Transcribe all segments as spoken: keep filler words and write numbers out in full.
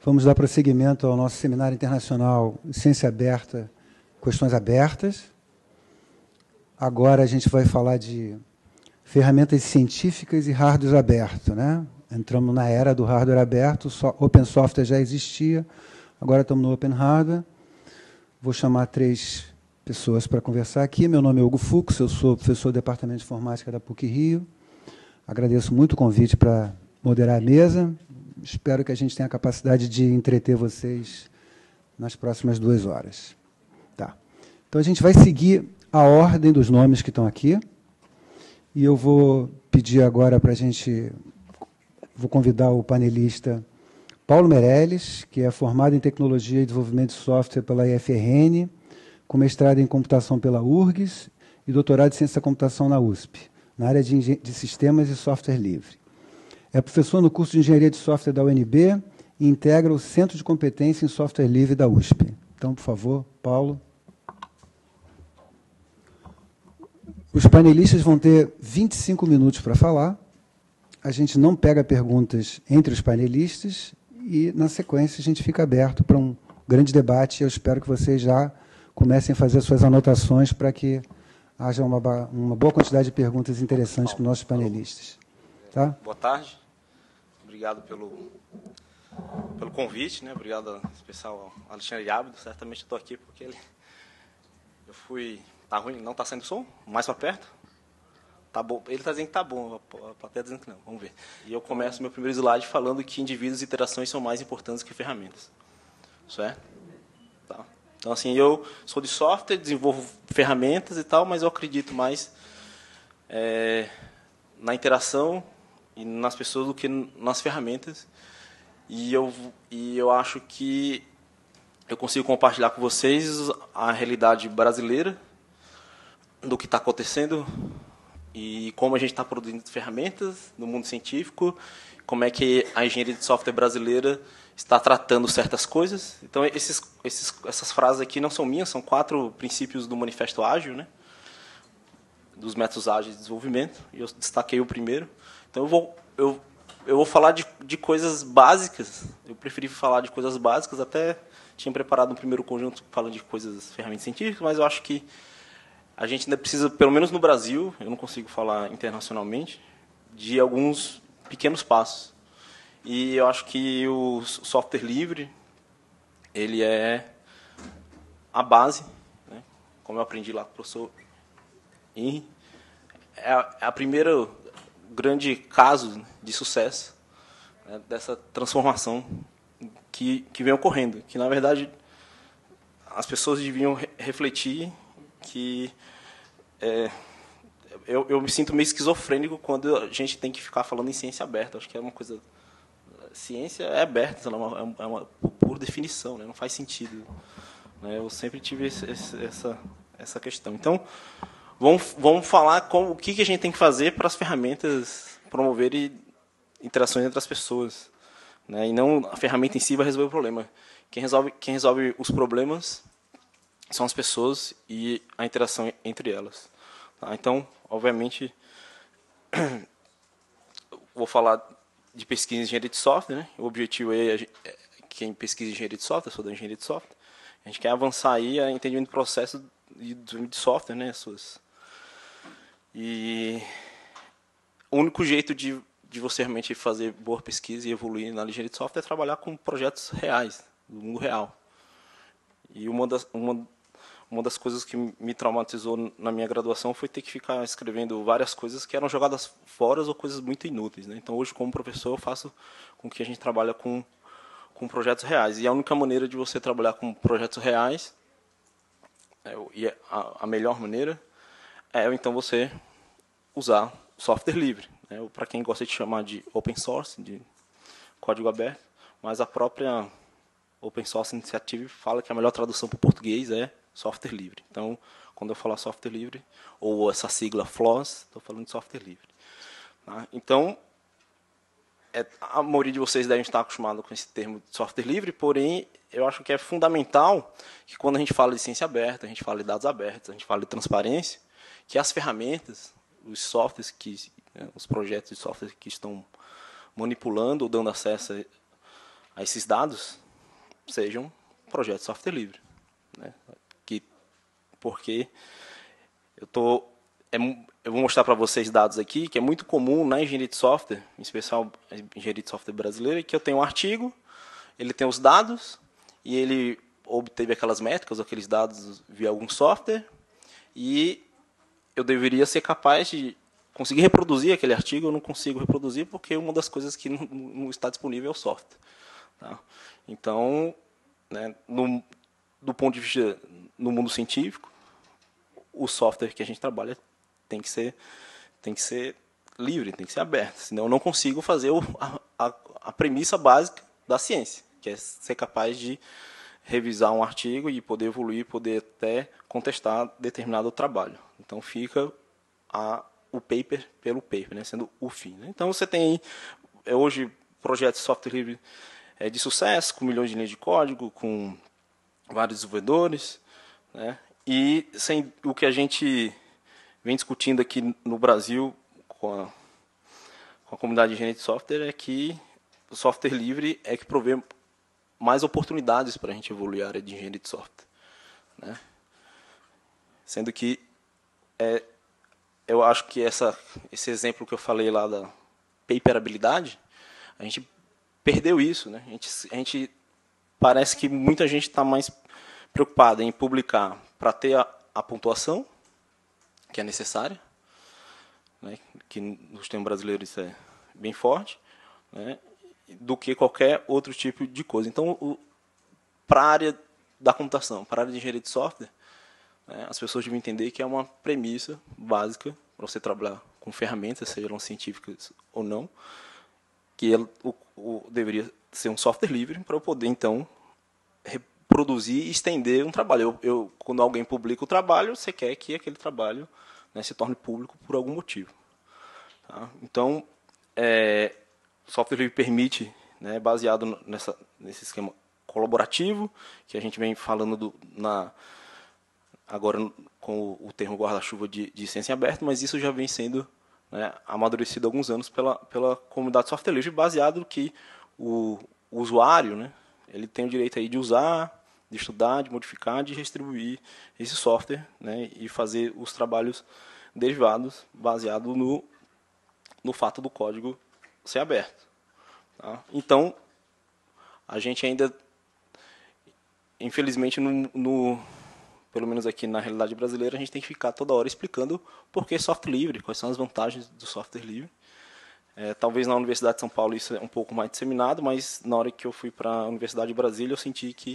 Vamos dar prosseguimento ao nosso seminário internacional Ciência Aberta, Questões Abertas. Agora a gente vai falar de ferramentas científicas e hardware aberto, né? Entramos na era do hardware aberto, só Open Software já existia, agora estamos no Open Hardware. Vou chamar três pessoas para conversar aqui. Meu nome é Hugo Fux, eu sou professor do Departamento de Informática da PUC Rio. Agradeço muito o convite para moderar a mesa. Espero que a gente tenha a capacidade de entreter vocês nas próximas duas horas. Tá. Então, a gente vai seguir a ordem dos nomes que estão aqui. E eu vou pedir agora para a gente... Vou convidar o panelista Paulo Meirelles, que é formado em Tecnologia e Desenvolvimento de Software pela I F R N, com mestrado em Computação pela U R G S e doutorado em Ciência da Computação na U S P, na área de, de Sistemas e Software Livre. É professor no curso de Engenharia de Software da U N B e integra o Centro de Competência em Software Livre da U S P. Então, por favor, Paulo. Os panelistas vão ter vinte e cinco minutos para falar. A gente não pega perguntas entre os panelistas e, na sequência, a gente fica aberto para um grande debate. Eu espero que vocês já comecem a fazer suas anotações para que haja uma, uma boa quantidade de perguntas interessantes para os nossos panelistas. Tá? Boa tarde. Obrigado pelo, pelo convite, né? Obrigado, especial ao Alexandre Ábido. Certamente estou aqui porque ele, eu fui... Tá ruim? Não está saindo som? Mais para perto? Tá bom. Ele está dizendo que está bom, a plateia dizendo que não. Vamos ver. E eu começo meu primeiro slide falando que indivíduos e interações são mais importantes que ferramentas. Certo? Tá. Então, assim, eu sou de software, desenvolvo ferramentas e tal, mas eu acredito mais é, na interação e nas pessoas do que nas ferramentas. E eu, e eu acho que eu consigo compartilhar com vocês a realidade brasileira do que está acontecendo e como a gente está produzindo ferramentas no mundo científico, como é que a engenharia de software brasileira está tratando certas coisas. Então, esses, esses, essas frases aqui não são minhas, são quatro princípios do Manifesto Ágil, né? Dos métodos ágeis de desenvolvimento, e eu destaquei o primeiro. Então, eu vou, eu, eu vou falar de, de coisas básicas. Eu preferi falar de coisas básicas, até tinha preparado um primeiro conjunto falando de coisas, ferramentas científicas, mas eu acho que a gente ainda precisa, pelo menos no Brasil, eu não consigo falar internacionalmente, de alguns pequenos passos. E eu acho que o software livre, ele é a base, né? Como eu aprendi lá com o professor Henry, é a, é a primeira grande caso de sucesso, né, dessa transformação que, que vem ocorrendo, que, na verdade, as pessoas deviam re refletir que é, eu, eu me sinto meio esquizofrênico quando a gente tem que ficar falando em ciência aberta. Acho que é uma coisa... Ciência é aberta, é uma, é uma por definição, né, não faz sentido. Né, eu sempre tive esse, esse, essa, essa questão. Então, Vamos, vamos falar com, o que, que a gente tem que fazer para as ferramentas promoverem interações entre as pessoas. Né? E não a ferramenta em si vai resolver o problema. Quem resolve, quem resolve os problemas são as pessoas e a interação entre elas. Tá? Então, obviamente, vou falar de pesquisa em engenharia de software. Né? O objetivo é, quem pesquisa em engenharia de software, eu sou da engenharia de software, a gente quer avançar aí a entendimento do processo de, de software, né? Suas E o único jeito de, de você realmente fazer boa pesquisa e evoluir na engenharia de software é trabalhar com projetos reais, do mundo real. E uma das, uma, uma das coisas que me traumatizou na minha graduação foi ter que ficar escrevendo várias coisas que eram jogadas fora ou coisas muito inúteis. Né? Então, hoje, como professor, eu faço com que a gente trabalhe com, com projetos reais. E a única maneira de você trabalhar com projetos reais, é, e a, a melhor maneira, é então você usar software livre, né? Para quem gosta de chamar de open source, de código aberto, mas a própria Open Source Initiative fala que a melhor tradução para o português é software livre. Então, quando eu falar software livre, ou essa sigla F L O S, estou falando de software livre. Tá? Então, é, a maioria de vocês devem estar acostumado com esse termo de software livre, porém, eu acho que é fundamental que quando a gente fala de ciência aberta, a gente fala de dados abertos, a gente fala de transparência, que as ferramentas, os softwares, que, né, os projetos de software que estão manipulando ou dando acesso a esses dados sejam projetos de software livre, né? Que, porque eu, tô, é, eu vou mostrar para vocês dados aqui, que é muito comum na engenharia de software, em especial a engenharia de software brasileira, que eu tenho um artigo, ele tem os dados, e ele obteve aquelas métricas, aqueles dados via algum software, e eu deveria ser capaz de conseguir reproduzir aquele artigo. Eu não consigo reproduzir porque uma das coisas que não, não está disponível é o software. Tá? Então, né, no, do ponto de vista no mundo científico, o software que a gente trabalha tem que ser, tem que ser livre, tem que ser aberto. Senão eu não consigo fazer o, a, a premissa básica da ciência, que é ser capaz de revisar um artigo e poder evoluir, poder até contestar determinado trabalho. Então fica a, o paper pelo paper, né, sendo o fim. Né? Então você tem é, hoje projetos de software livre é, de sucesso, com milhões de linhas de código, com vários desenvolvedores, né? E sem, o que a gente vem discutindo aqui no Brasil com a, com a comunidade de engenharia de software é que o software livre é que provê mais oportunidades para a gente evoluir a área de engenharia de software, né? Sendo que é, eu acho que essa, esse exemplo que eu falei lá da paperabilidade, a gente perdeu isso, né? A gente, a gente parece que muita gente está mais preocupada em publicar para ter a, a pontuação que é necessária, né? Que no sistema brasileiro isso é bem forte, né? Do que qualquer outro tipo de coisa. Então, para a área da computação, para a área de engenharia de software, né, as pessoas devem entender que é uma premissa básica para você trabalhar com ferramentas, sejam científicas ou não, que ela, o, o, deveria ser um software livre para eu poder, então, reproduzir e estender um trabalho. Eu, eu, quando alguém publica o trabalho, você quer que aquele trabalho, né, se torne público por algum motivo. Tá? Então, é, software livre permite, né, baseado nessa, nesse esquema colaborativo, que a gente vem falando do, na, agora com o, o termo guarda-chuva de, de ciência aberta, mas isso já vem sendo, né, amadurecido há alguns anos pela, pela comunidade de software livre, baseado no que o, o usuário, né, ele tem o direito aí de usar, de estudar, de modificar, de distribuir esse software, né, e fazer os trabalhos derivados baseado no, no fato do código ser aberto. Tá? Então, a gente ainda, infelizmente, no, no, pelo menos aqui na realidade brasileira, a gente tem que ficar toda hora explicando por que software livre, quais são as vantagens do software livre. É, talvez na Universidade de São Paulo isso é um pouco mais disseminado, mas na hora que eu fui para a Universidade de Brasília, eu senti que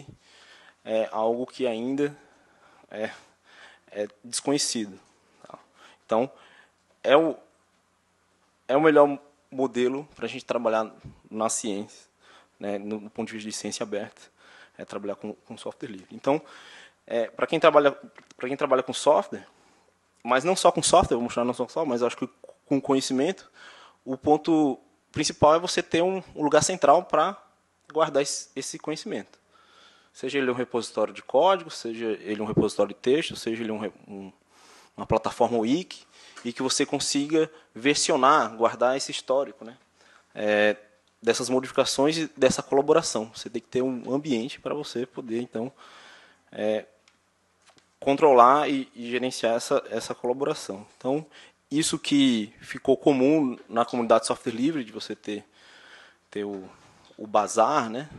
é algo que ainda é, é desconhecido. Tá? Então, é o, é o melhor modelo para a gente trabalhar na ciência, né, no, no ponto de vista de ciência aberta, é trabalhar com, com software livre. Então, é, para quem trabalha para quem trabalha com software, mas não só com software, vou mostrar não só com software, mas acho que com conhecimento, o ponto principal é você ter um, um lugar central para guardar esse, esse conhecimento. Seja ele um repositório de código, seja ele um repositório de texto, seja ele um, um, uma plataforma wiki, e que você consiga versionar, guardar esse histórico, né, é, dessas modificações e dessa colaboração. Você tem que ter um ambiente para você poder, então, é, controlar e, e gerenciar essa, essa colaboração. Então, isso que ficou comum na comunidade de software livre, de você ter, ter o, o bazar, né,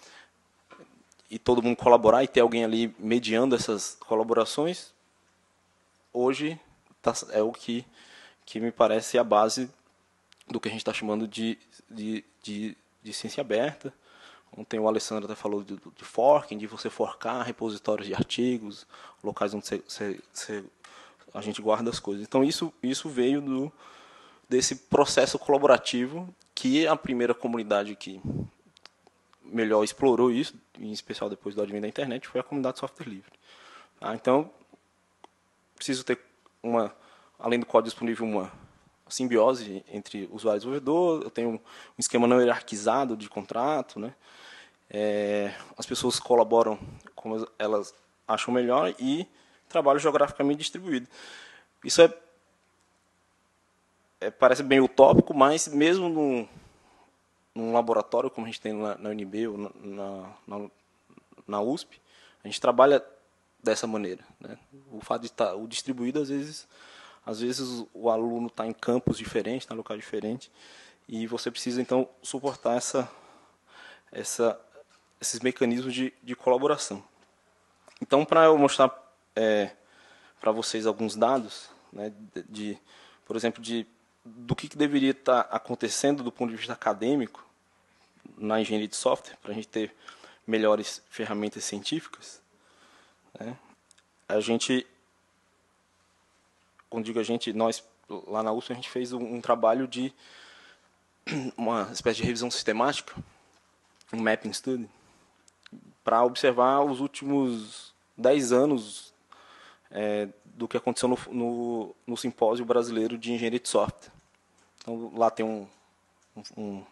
e todo mundo colaborar e ter alguém ali mediando essas colaborações, hoje tá, é o que, que me parece a base do que a gente está chamando de, de, de, de ciência aberta. Ontem o Alessandro até falou de, de forking, de você forcar repositórios de artigos, locais onde você, você, você, a gente guarda as coisas. Então, isso, isso veio do, desse processo colaborativo que a primeira comunidade que melhor explorou isso, em especial depois do advento da internet, foi a comunidade de software livre. Tá? Então, preciso ter, uma, além do código disponível, uma simbiose entre usuário e desenvolvedor. Eu tenho um esquema não hierarquizado de contrato, né? É, as pessoas colaboram como elas acham melhor e trabalho geograficamente distribuído. Isso é, é parece bem utópico, mas mesmo no, num laboratório, como a gente tem na, na U N B ou na, na, na U S P, a gente trabalha dessa maneira, né? O fato de estar o distribuído, às vezes, às vezes o aluno está em campos diferentes, está em locais diferentes, e você precisa, então, suportar essa, essa, esses mecanismos de, de colaboração. Então, para eu mostrar é, para vocês alguns dados, né, de, de, por exemplo, de, do que, que deveria estar acontecendo do ponto de vista acadêmico na engenharia de software, para a gente ter melhores ferramentas científicas, né, a gente, quando digo a gente, nós, lá na U S P, a gente fez um, um trabalho de uma espécie de revisão sistemática, um mapping study, para observar os últimos dez anos é, do que aconteceu no, no, no Simpósio Brasileiro de Engenharia de Software. Então, lá tem um, um,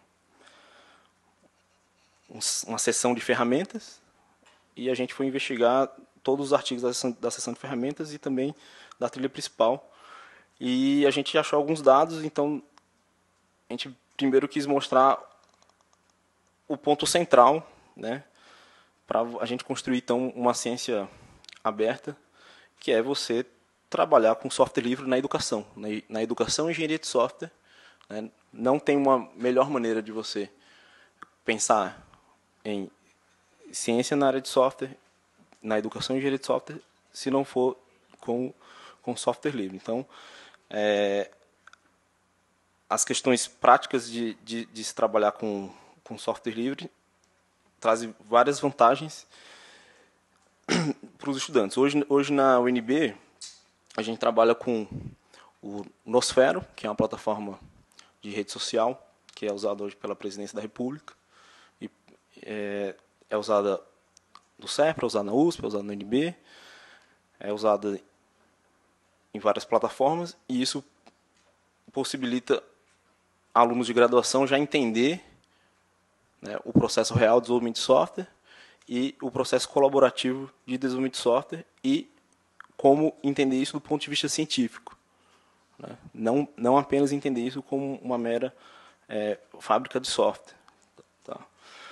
um, uma seção de ferramentas, e a gente foi investigar todos os artigos da seção, da seção de ferramentas e também da trilha principal. E a gente achou alguns dados, então a gente primeiro quis mostrar o ponto central, né, para a gente construir então uma ciência aberta, que é você trabalhar com software livre na educação. Na, na educação e engenharia de software, né, não tem uma melhor maneira de você pensar em ciência na área de software, na educação e engenharia de software, se não for com, com software livre. Então, é, as questões práticas de, de, de se trabalhar com, com software livre trazem várias vantagens para os estudantes. Hoje, hoje na U N B, a gente trabalha com o Nosfero, que é uma plataforma de rede social, que é usada hoje pela Presidência da República, e é, é usada no CEPRA, é usada na U S P, é usada na U N B, é usada em várias plataformas, e isso possibilita alunos de graduação já entender, né, o processo real de desenvolvimento de software e o processo colaborativo de desenvolvimento de software e como entender isso do ponto de vista científico, né? Não, não apenas entender isso como uma mera é, fábrica de software. Tá?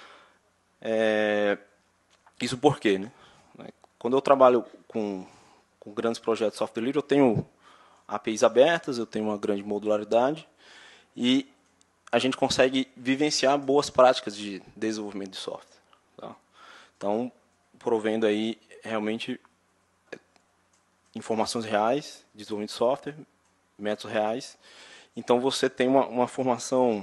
É, isso por quê? Né? Quando eu trabalho com, com grandes projetos de software livre, eu tenho A P Is abertas, eu tenho uma grande modularidade, e a gente consegue vivenciar boas práticas de desenvolvimento de software. Tá? Então, provendo aí realmente informações reais de desenvolvimento de software, métodos reais. Então, você tem uma, uma formação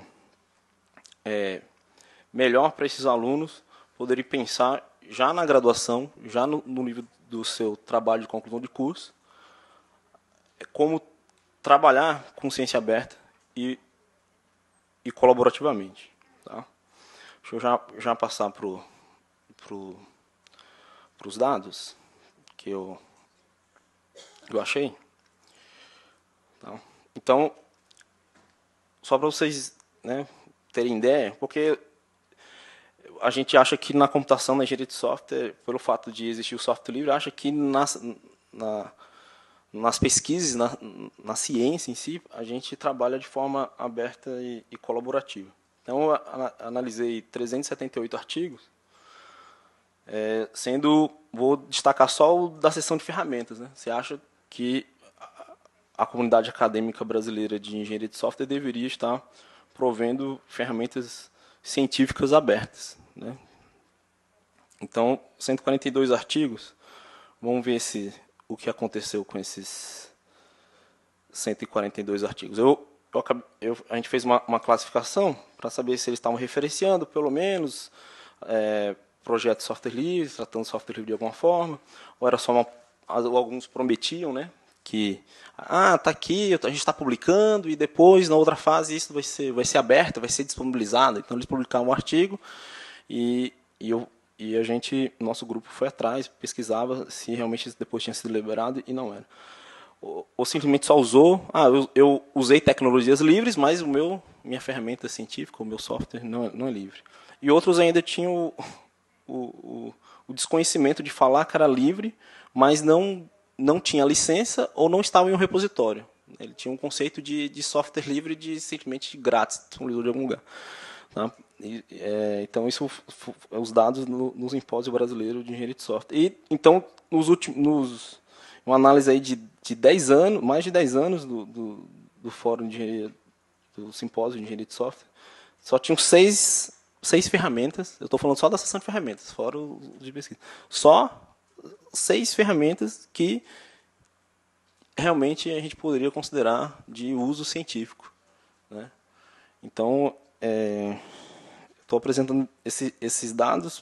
é, melhor para esses alunos poderem pensar já na graduação, já no, no nível do seu trabalho de conclusão de curso, como trabalhar com ciência aberta e e colaborativamente. Tá? Deixa eu já, já passar para pro, os dados que eu, eu achei. Tá? Então, só para vocês, né, terem ideia, porque a gente acha que na computação, na engenharia de software, pelo fato de existir o software livre, acha que nas, na, nas pesquisas, na, na ciência em si, a gente trabalha de forma aberta e, e colaborativa. Então, eu analisei trezentos e setenta e oito artigos, é, sendo, vou destacar só o da seção de ferramentas. Né? Você acha que a, a comunidade acadêmica brasileira de engenharia de software deveria estar provendo ferramentas científicas abertas. Né? Então, cento e quarenta e dois artigos, vamos ver se o que aconteceu com esses cento e quarenta e dois artigos. Eu, eu, eu, a gente fez uma, uma classificação para saber se eles estavam referenciando, pelo menos, é, projetos de software livre, tratando de software livre de alguma forma, ou era só uma, alguns prometiam, né, que ah, tá aqui, a gente está publicando e depois, na outra fase, isso vai ser, vai ser aberto, vai ser disponibilizado. Então, eles publicaram um artigo e, e eu E a gente, nosso grupo foi atrás, pesquisava se realmente isso depois tinha sido liberado e não era. Ou, ou simplesmente só usou, ah, eu, eu usei tecnologias livres, mas o meu, minha ferramenta científica, o meu software não é, não é livre. E outros ainda tinham o, o, o desconhecimento de falar que era livre, mas não, não tinha licença ou não estava em um repositório. Ele tinha um conceito de, de software livre de simplesmente grátis, disponibilizado de algum lugar. Tá? E, é, então, isso é os dados no, no Simpósio Brasileiro de Engenharia de Software. E, então, nos últimos, nos, uma análise aí de, de dez anos, mais de dez anos do, do, do Fórum de Engenharia, do Simpósio de Engenharia de Software, só tinham seis, seis ferramentas, eu estou falando só da seção de ferramentas, fora o de pesquisa, só seis ferramentas que realmente a gente poderia considerar de uso científico, né? Então, é, estou apresentando esse, esses dados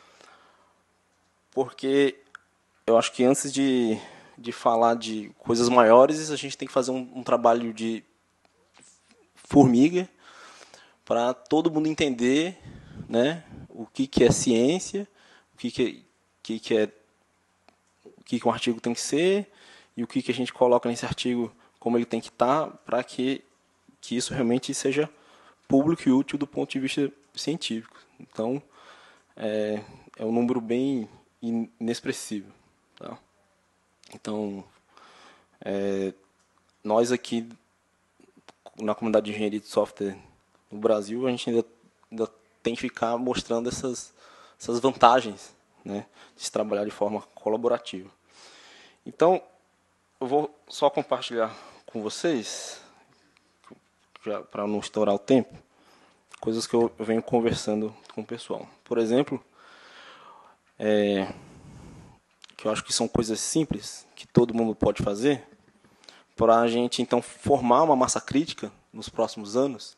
porque eu acho que antes de, de falar de coisas maiores, a gente tem que fazer um, um trabalho de formiga para todo mundo entender, né, o que, que é ciência, o que, que, que, que é o que, que um artigo tem que ser e o que, que a gente coloca nesse artigo, como ele tem que estar, para que, que isso realmente seja público e útil do ponto de vista científico. Então, é, é um número bem inexpressivo. Tá? Então, é, nós aqui, na comunidade de engenharia de software no Brasil, a gente ainda, ainda tem que ficar mostrando essas, essas vantagens, né, de se trabalhar de forma colaborativa. Então, eu vou só compartilhar com vocês, para não estourar o tempo, coisas que eu venho conversando com o pessoal. Por exemplo, é, que eu acho que são coisas simples, que todo mundo pode fazer, para a gente, então, formar uma massa crítica nos próximos anos,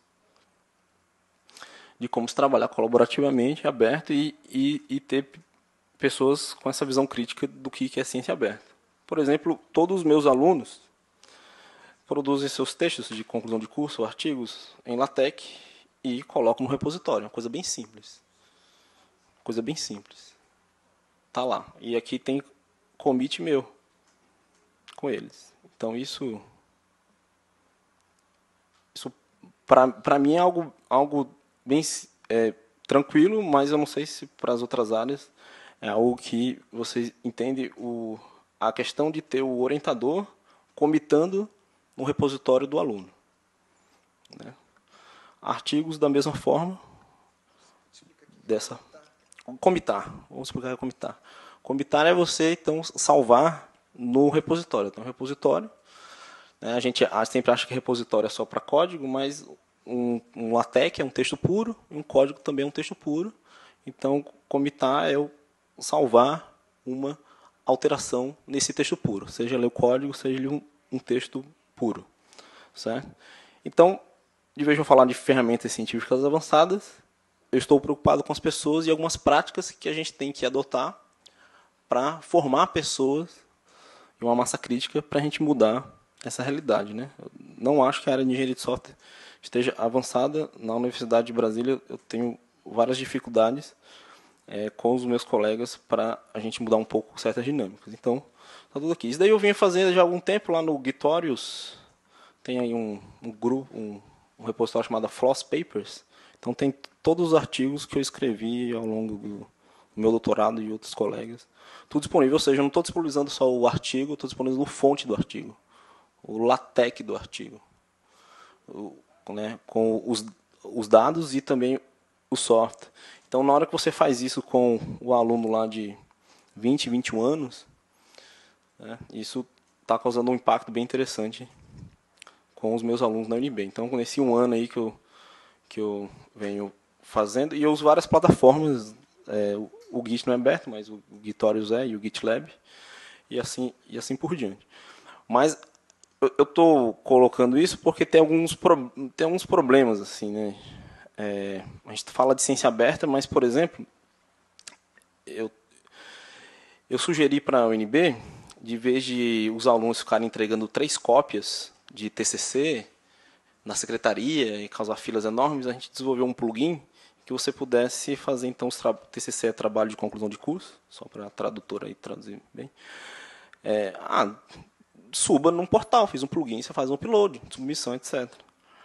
de como se trabalhar colaborativamente, aberto, e, e, e ter pessoas com essa visão crítica do que é ciência aberta. Por exemplo, todos os meus alunos produzem seus textos de conclusão de curso, artigos, em LaTeX, e colocam no repositório. Uma coisa bem simples. Coisa bem simples. Tá lá. E aqui tem commit meu com eles. Então, isso, isso para mim é algo, algo bem é, tranquilo, mas eu não sei se para as outras áreas é algo que vocês entendem o, a questão de ter o orientador comitando no repositório do aluno. Né? Artigos da mesma forma, dessa comitar. Vamos explicar o que é comitar. Comitar é você então salvar no repositório. Então, repositório, né, a gente sempre acha que repositório é só para código, mas um, um LaTeX é um texto puro e um código também é um texto puro. Então, comitar é o salvar uma alteração nesse texto puro, seja ele o código, seja ele um, um texto puro, certo? Então, de vez em falar de ferramentas científicas avançadas, eu estou preocupado com as pessoas e algumas práticas que a gente tem que adotar para formar pessoas em uma massa crítica para a gente mudar essa realidade, né? Eu não acho que a área de engenharia de software esteja avançada. Na Universidade de Brasília eu tenho várias dificuldades é, com os meus colegas para a gente mudar um pouco certas dinâmicas. Então, está tudo aqui. Isso daí eu vinha fazendo já há algum tempo lá no Gitorius. Tem aí um, um grupo, um, um repositório chamado Floss Papers. Então tem todos os artigos que eu escrevi ao longo do meu doutorado e outros colegas. Tudo disponível, ou seja, eu não estou disponibilizando só o artigo, estou disponibilizando a fonte do artigo, o LaTeX do artigo, o, né, com os, os dados e também o software. Então, na hora que você faz isso com o aluno lá de vinte, vinte e um anos, né, isso está causando um impacto bem interessante com os meus alunos na U N B. Então, nesse um ano aí que eu, que eu venho fazendo, e eu uso várias plataformas, é, o, o Git não é aberto, mas o, o Gitorius é, e o GitLab, e assim, e assim por diante. Mas eu estou colocando isso porque tem alguns, pro, tem alguns problemas, assim, né? É, a gente fala de ciência aberta, mas, por exemplo, eu, eu sugeri para a U N B, de vez de os alunos ficarem entregando três cópias de T C C na secretaria e causar filas enormes, a gente desenvolveu um plugin que você pudesse fazer, então, os T C C é trabalho de conclusão de curso, só para a tradutora aí traduzir bem. É, ah, suba num portal, fiz um plugin, você faz um upload, submissão, etcétera.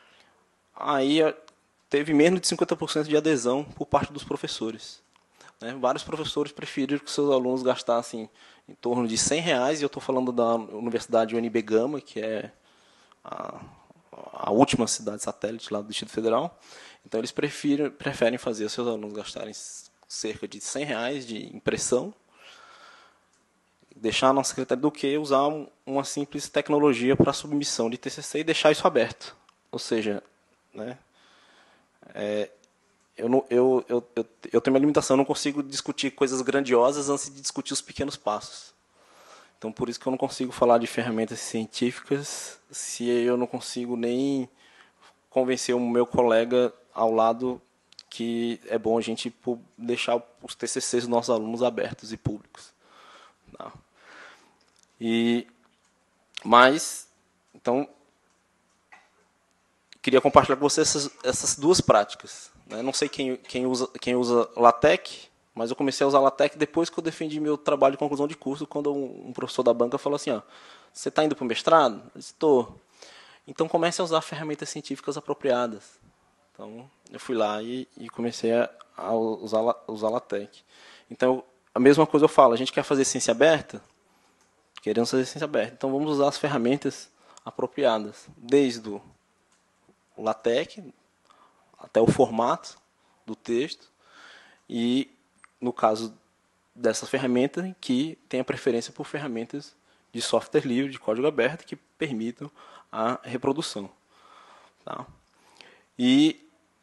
Aí teve menos de cinquenta por cento de adesão por parte dos professores. Né? Vários professores preferiram que seus alunos gastassem em torno de cem reais, e eu estou falando da Universidade U N B Gama, que é a, a última cidade satélite lá do Distrito Federal. Então, eles preferem, preferem fazer os seus alunos gastarem cerca de cem reais de impressão, deixar na secretaria, do que usar um, uma simples tecnologia para submissão de T C C e deixar isso aberto. Ou seja, né, é, eu, não, eu, eu, eu, eu tenho uma limitação, eu não consigo discutir coisas grandiosas antes de discutir os pequenos passos. Então, por isso que eu não consigo falar de ferramentas científicas se eu não consigo nem convencer o meu colega ao lado que é bom a gente deixar os T C Cs dos nossos alunos abertos e públicos. Tá? E, mas, então, queria compartilhar com vocês essas, essas duas práticas. Né? Não sei quem, quem, usa, quem usa LaTeX, mas eu comecei a usar LaTeX depois que eu defendi meu trabalho de conclusão de curso, quando um, um professor da banca falou assim, ó, você está indo para o mestrado? Eu disse, estou. Então, comece a usar ferramentas científicas apropriadas. Então, eu fui lá e, e comecei a, a usar, usar LaTeX. Então, a mesma coisa eu falo, a gente quer fazer ciência aberta? Queremos fazer ciência aberta. Então, vamos usar as ferramentas apropriadas, desde o LaTeX até o formato do texto e, no caso dessa ferramenta, que tem a preferência por ferramentas de software livre, de código aberto, que permitam a reprodução. Tá? E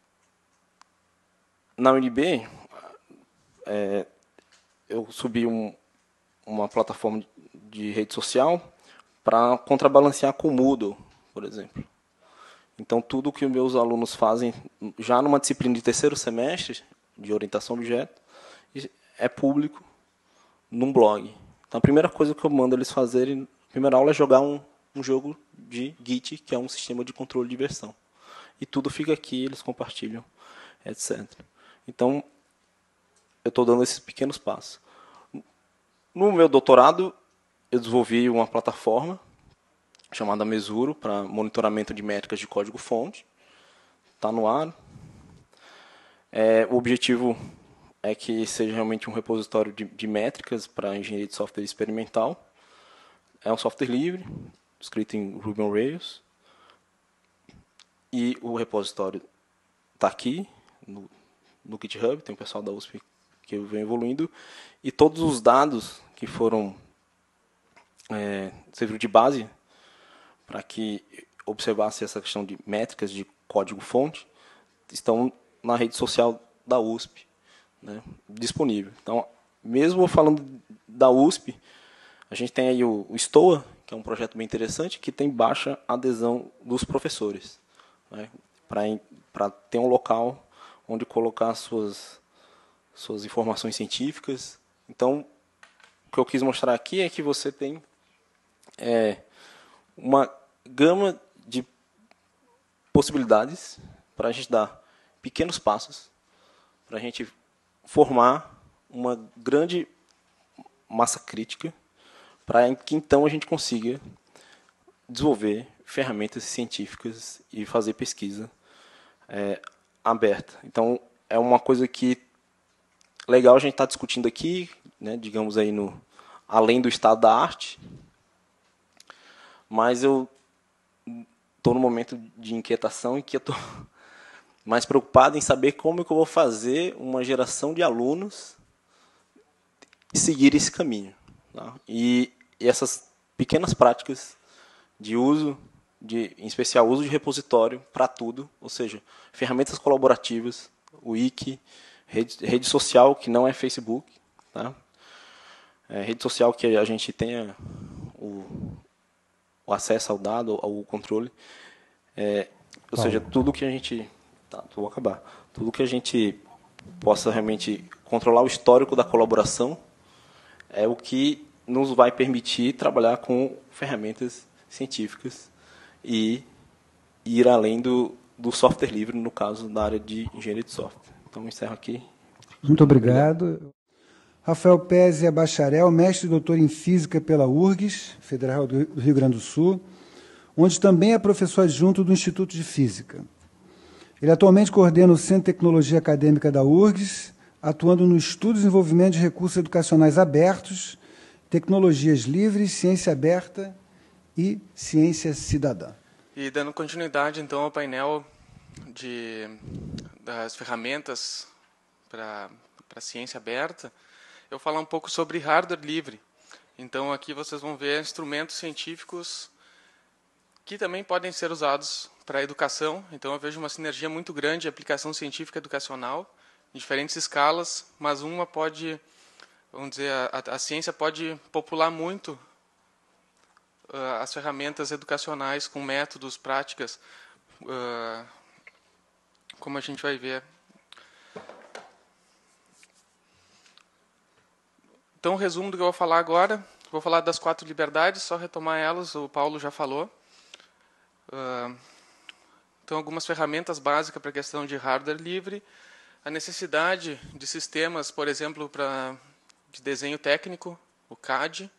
na U N B, é, eu subi um, uma plataforma de rede social para contrabalancear com o Moodle, por exemplo. Então, tudo que os meus alunos fazem, já numa disciplina de terceiro semestre, de orientação a objeto, é público num blog. Então, a primeira coisa que eu mando eles fazerem, a primeira aula é jogar um, um jogo de Git, que é um sistema de controle de versão. E tudo fica aqui, eles compartilham, etcétera. Então, eu estou dando esses pequenos passos. No meu doutorado, eu desenvolvi uma plataforma chamada Mesuro para monitoramento de métricas de código-fonte. Está no ar. É, o objetivo é que seja realmente um repositório de, de métricas para engenharia de software experimental. É um software livre, escrito em Ruby on Rails. E o repositório está aqui, no, no GitHub, tem o pessoal da U S P que vem evoluindo. E todos os dados que foram é, serviram de base para que observasse essa questão de métricas de código-fonte, estão na rede social da U S P, né, disponível. Então, mesmo falando da U S P, a gente tem aí o, o STOA, que é um projeto bem interessante, que tem baixa adesão dos professores, né, para ter um local onde colocar suas, suas informações científicas. Então, o que eu quis mostrar aqui é que você tem é, uma gama de possibilidades para a gente dar pequenos passos, para a gente formar uma grande massa crítica, para que então a gente consiga desenvolver ferramentas científicas e fazer pesquisa é, aberta. Então, é uma coisa que legal a gente estar tá discutindo aqui, né, digamos aí no além do estado da arte, mas eu estou no momento de inquietação em que eu estou mais preocupado em saber como que eu vou fazer uma geração de alunos seguir esse caminho. Tá? E, e essas pequenas práticas de uso, de, em especial uso de repositório para tudo, ou seja, ferramentas colaborativas, wiki, rede, rede social que não é Facebook, tá? É, rede social que a gente tenha o, o acesso ao dado, ao controle, é, ou seja, tudo que a gente, tá, vou acabar, tudo que a gente possa realmente controlar o histórico da colaboração é o que nos vai permitir trabalhar com ferramentas científicas e ir além do, do software livre, no caso da área de engenharia de software. Então, encerro aqui. Muito obrigado. obrigado. Rafael Pezzi é bacharel, mestre e doutor em Física pela U R G S, Federal do Rio Grande do Sul, onde também é professor adjunto do Instituto de Física. Ele atualmente coordena o Centro de Tecnologia Acadêmica da U R G S, atuando no estudo e desenvolvimento de recursos educacionais abertos, tecnologias livres, ciência aberta e ciência cidadã. E dando continuidade, então, ao painel de, das ferramentas para a ciência aberta, eu vou falar um pouco sobre hardware livre. Então, aqui vocês vão ver instrumentos científicos que também podem ser usados para a educação. Então, eu vejo uma sinergia muito grande de aplicação científica educacional, em diferentes escalas, mas uma pode, vamos dizer, a, a ciência pode popular muito uh, as ferramentas educacionais com métodos, práticas, uh, como a gente vai ver. Então, o resumo do que eu vou falar agora, vou falar das quatro liberdades, só retomar elas, o Paulo já falou. Uh, então, algumas ferramentas básicas para a questão de hardware livre, a necessidade de sistemas, por exemplo, para de desenho técnico, o C A D,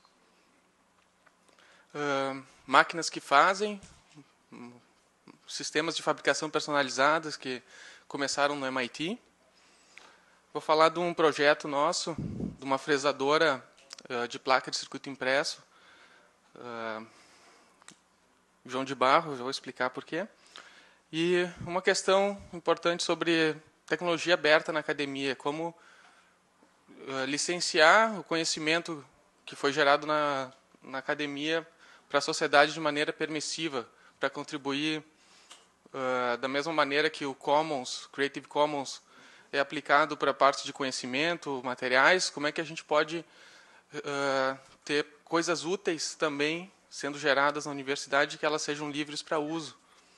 uh, máquinas que fazem, sistemas de fabricação personalizadas que começaram no M I T. Vou falar de um projeto nosso, de uma fresadora uh, de placa de circuito impresso, uh, João de Barro, já vou explicar por quê. E uma questão importante sobre tecnologia aberta na academia, como uh, licenciar o conhecimento que foi gerado na, na academia para a sociedade de maneira permissiva, para contribuir uh, da mesma maneira que o Commons, Creative Commons, é aplicado para a parte de conhecimento, materiais, como é que a gente pode uh, ter coisas úteis também sendo geradas na universidade, que elas sejam livres para uso.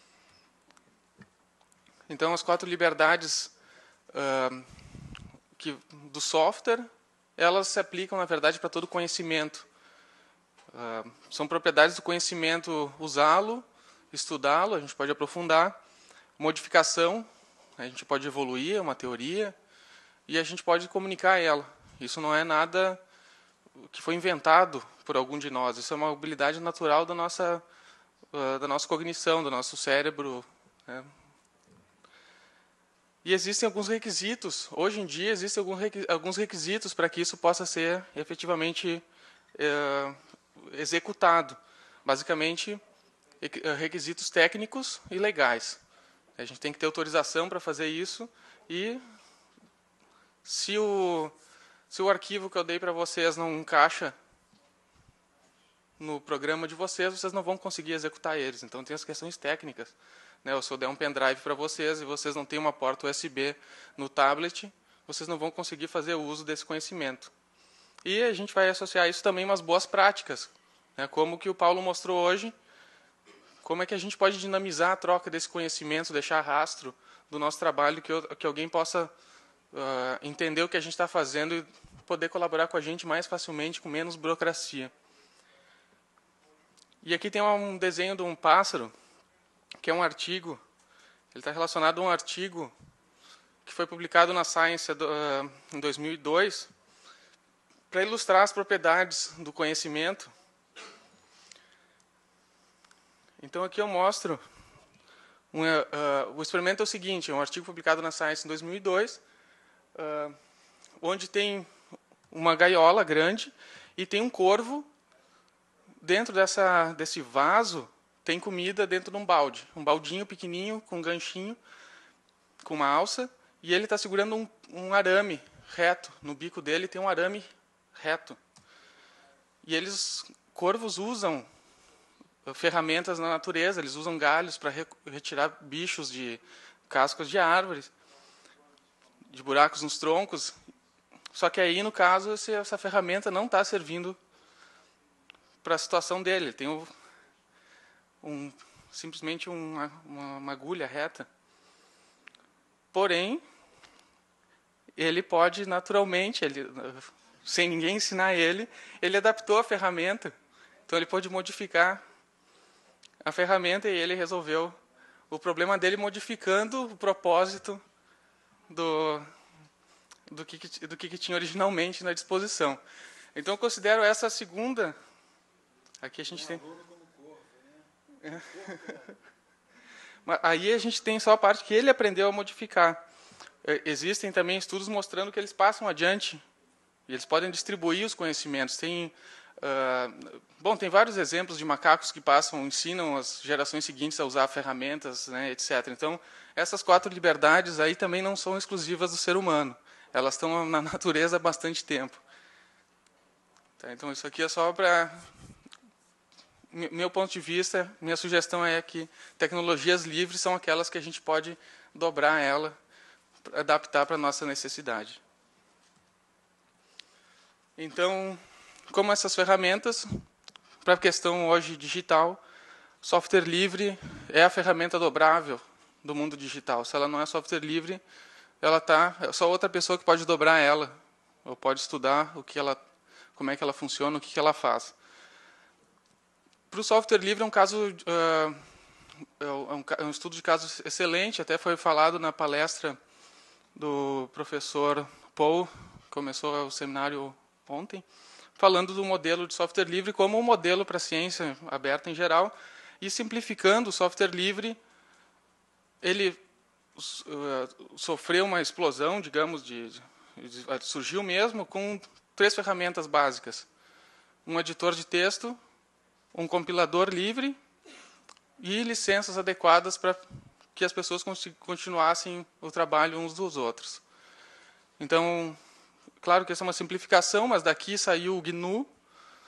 Então, as quatro liberdades uh, que, do software, elas se aplicam, na verdade, para todo conhecimento. Uh, são propriedades do conhecimento usá-lo, estudá-lo, a gente pode aprofundar. Modificação, a gente pode evoluir uma teoria e a gente pode comunicar ela. Isso não é nada que foi inventado por algum de nós. Isso é uma habilidade natural da nossa, uh, da nossa cognição, do nosso cérebro, né? E existem alguns requisitos. Hoje em dia, existem alguns requisitos para que isso possa ser efetivamente uh, executado. Basicamente, requisitos técnicos e legais. A gente tem que ter autorização para fazer isso e se o, se o arquivo que eu dei para vocês não encaixa no programa de vocês, vocês não vão conseguir executar eles. Então, tem as questões técnicas. Né? Se eu der um pendrive para vocês e vocês não têm uma porta U S B no tablet, vocês não vão conseguir fazer uso desse conhecimento. E a gente vai associar isso também a umas boas práticas, né? Como que o Paulo mostrou hoje, como é que a gente pode dinamizar a troca desse conhecimento, deixar rastro do nosso trabalho, que, eu, que alguém possa uh, entender o que a gente está fazendo e poder colaborar com a gente mais facilmente, com menos burocracia. E aqui tem um desenho de um pássaro, que é um artigo, ele está relacionado a um artigo que foi publicado na Science uh, em dois mil e dois, para ilustrar as propriedades do conhecimento. Então, aqui eu mostro, um, uh, o experimento é o seguinte, é um artigo publicado na Science em dois mil e dois, uh, onde tem uma gaiola grande e tem um corvo. Dentro dessa, desse vaso, tem comida dentro de um balde. Um baldinho pequenininho, com um ganchinho, com uma alça, e ele está segurando um, um arame reto. No bico dele tem um arame reto. E eles, corvos, usam ferramentas na natureza, eles usam galhos para re, retirar bichos de cascos de árvores, de buracos nos troncos. Só que aí, no caso, essa ferramenta não está servindo para a situação dele. Ele tem um, um, simplesmente uma, uma, uma agulha reta. Porém, ele pode naturalmente, ele, sem ninguém ensinar ele, ele adaptou a ferramenta. Então, ele pôde modificar a ferramenta e ele resolveu o problema dele modificando o propósito do, do, que, do que tinha originalmente na disposição. Então, eu considero essa a segunda. Aqui a gente tem. Mas aí a gente tem só a parte que ele aprendeu a modificar. Existem também estudos mostrando que eles passam adiante e eles podem distribuir os conhecimentos. Tem Uh, bom, tem vários exemplos de macacos que passam, ensinam as gerações seguintes a usar ferramentas, né, etcétera. Então, essas quatro liberdades aí também não são exclusivas do ser humano. Elas estão na natureza há bastante tempo. Tá, então, isso aqui é só para... Meu ponto de vista, minha sugestão é que tecnologias livres são aquelas que a gente pode dobrar ela, adaptar para a nossa necessidade. Então, como essas ferramentas, para a questão hoje digital, software livre é a ferramenta dobrável do mundo digital. Se ela não é software livre, ela tá, é só outra pessoa que pode dobrar ela, ou pode estudar o que ela, como é que ela funciona, o que ela faz. Para o software livre é um caso, uh, é um, é um estudo de caso excelente, até foi falado na palestra do professor Paul, que começou o seminário ontem, falando do modelo de software livre como um modelo para a ciência aberta em geral, e simplificando o software livre, ele uh, sofreu uma explosão, digamos, de, de, surgiu mesmo com três ferramentas básicas. Um editor de texto, um compilador livre e licenças adequadas para que as pessoas continuassem o trabalho uns dos outros. Então, claro que essa é uma simplificação, mas daqui saiu o G N U.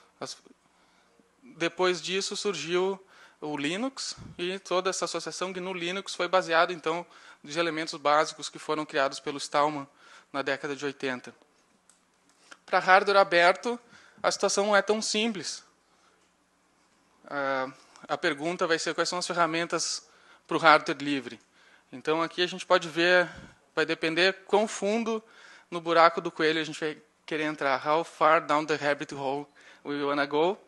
Depois disso surgiu o Linux, e toda essa associação G N U-Linux foi baseada, então, nos elementos básicos que foram criados pelo Stallman na década de oitenta. Para hardware aberto, a situação não é tão simples. A pergunta vai ser quais são as ferramentas para o hardware livre. Então, aqui a gente pode ver, vai depender quão fundo no buraco do coelho a gente vai querer entrar. How far down the rabbit hole we wanna go.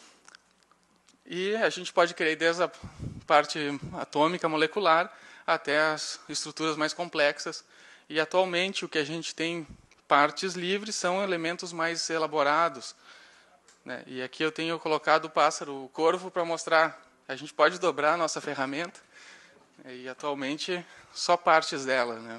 E a gente pode querer desde a parte atômica, molecular, até as estruturas mais complexas. E, atualmente, o que a gente tem partes livres são elementos mais elaborados. Né? E aqui eu tenho colocado o pássaro, o corvo, para mostrar a gente pode dobrar a nossa ferramenta, e atualmente só partes dela. Né?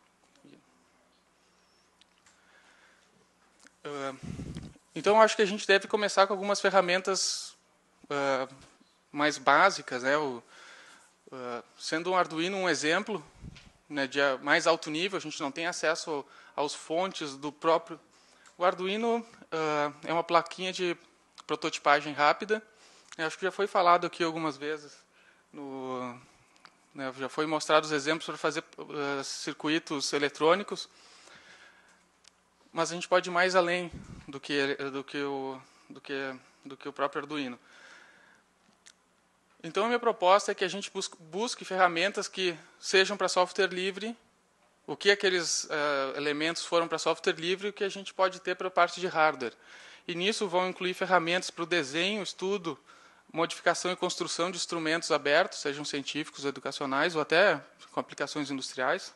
Então, acho que a gente deve começar com algumas ferramentas uh, mais básicas, né? o, uh, sendo um Arduino um exemplo, né, de mais alto nível, a gente não tem acesso aos fontes do próprio... O Arduino uh, é uma plaquinha de prototipagem rápida. Eu acho que já foi falado aqui algumas vezes. No, né, já foi mostrado os exemplos para fazer uh, circuitos eletrônicos. Mas a gente pode ir mais além do que, do que, o, do que, do que o próprio Arduino. Então, a minha proposta é que a gente busque, busque ferramentas que sejam para software livre. O que aqueles uh, elementos foram para software livre e o que a gente pode ter para a parte de hardware. E nisso vão incluir ferramentas para o desenho, estudo, modificação e construção de instrumentos abertos, sejam científicos, educacionais ou até com aplicações industriais.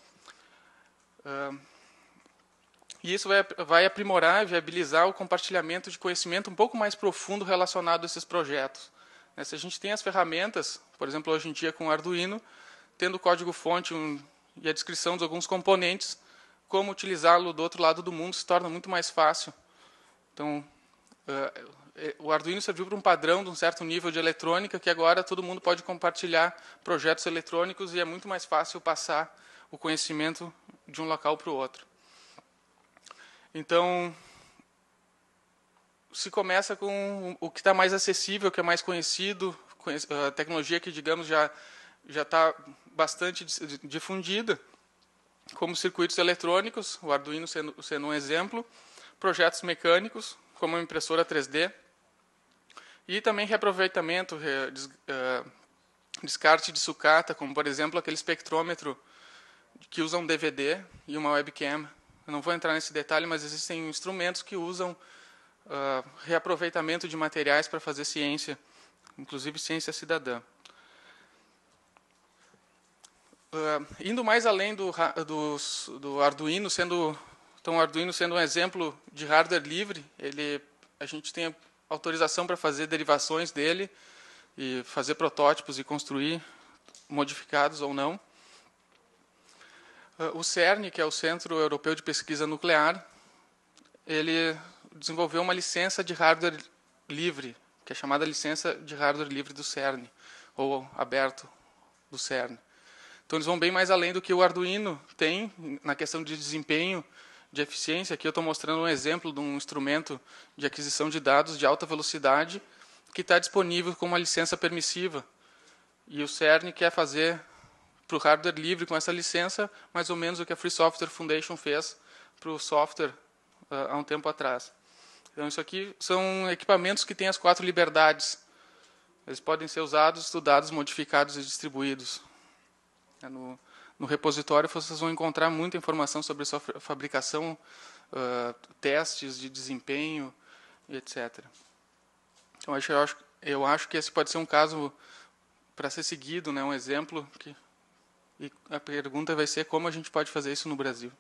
Uh, e isso vai, vai aprimorar e viabilizar o compartilhamento de conhecimento um pouco mais profundo relacionado a esses projetos. Né, se a gente tem as ferramentas, por exemplo, hoje em dia com o Arduino, tendo o código-fonte um, e a descrição de alguns componentes, como utilizá-lo do outro lado do mundo se torna muito mais fácil. Então, uh, o Arduino serviu para um padrão de um certo nível de eletrônica, que agora todo mundo pode compartilhar projetos eletrônicos e é muito mais fácil passar o conhecimento de um local para o outro. Então, se começa com o que está mais acessível, que é mais conhecido, a tecnologia que, digamos, já já está bastante difundida, como circuitos eletrônicos, o Arduino sendo, sendo um exemplo, projetos mecânicos, como a impressora três D, e também reaproveitamento, re, des, uh, descarte de sucata, como, por exemplo, aquele espectrômetro que usa um D V D e uma webcam. Eu não vou entrar nesse detalhe, mas existem instrumentos que usam uh, reaproveitamento de materiais para fazer ciência, inclusive ciência cidadã. Uh, indo mais além do, do, do Arduino, sendo, então o Arduino sendo um exemplo de hardware livre, ele, a gente tem autorização para fazer derivações dele, e fazer protótipos e construir, modificados ou não. Uh, o CERN, que é o Centro Europeu de Pesquisa Nuclear, ele desenvolveu uma licença de hardware livre, que é chamada licença de hardware livre do CERN, ou aberto do CERN. Então, eles vão bem mais além do que o Arduino tem na questão de desempenho, de eficiência. Aqui eu estou mostrando um exemplo de um instrumento de aquisição de dados de alta velocidade que está disponível com uma licença permissiva. E o CERN quer fazer para o hardware livre com essa licença mais ou menos o que a Free Software Foundation fez para o software uh, há um tempo atrás. Então, isso aqui são equipamentos que têm as quatro liberdades. Eles podem ser usados, estudados, modificados e distribuídos. No, no repositório vocês vão encontrar muita informação sobre sua fabricação, uh, testes de desempenho, etcétera. Então, eu acho, eu acho que esse pode ser um caso para ser seguido, né, um exemplo. Que, e a pergunta vai ser como a gente pode fazer isso no Brasil.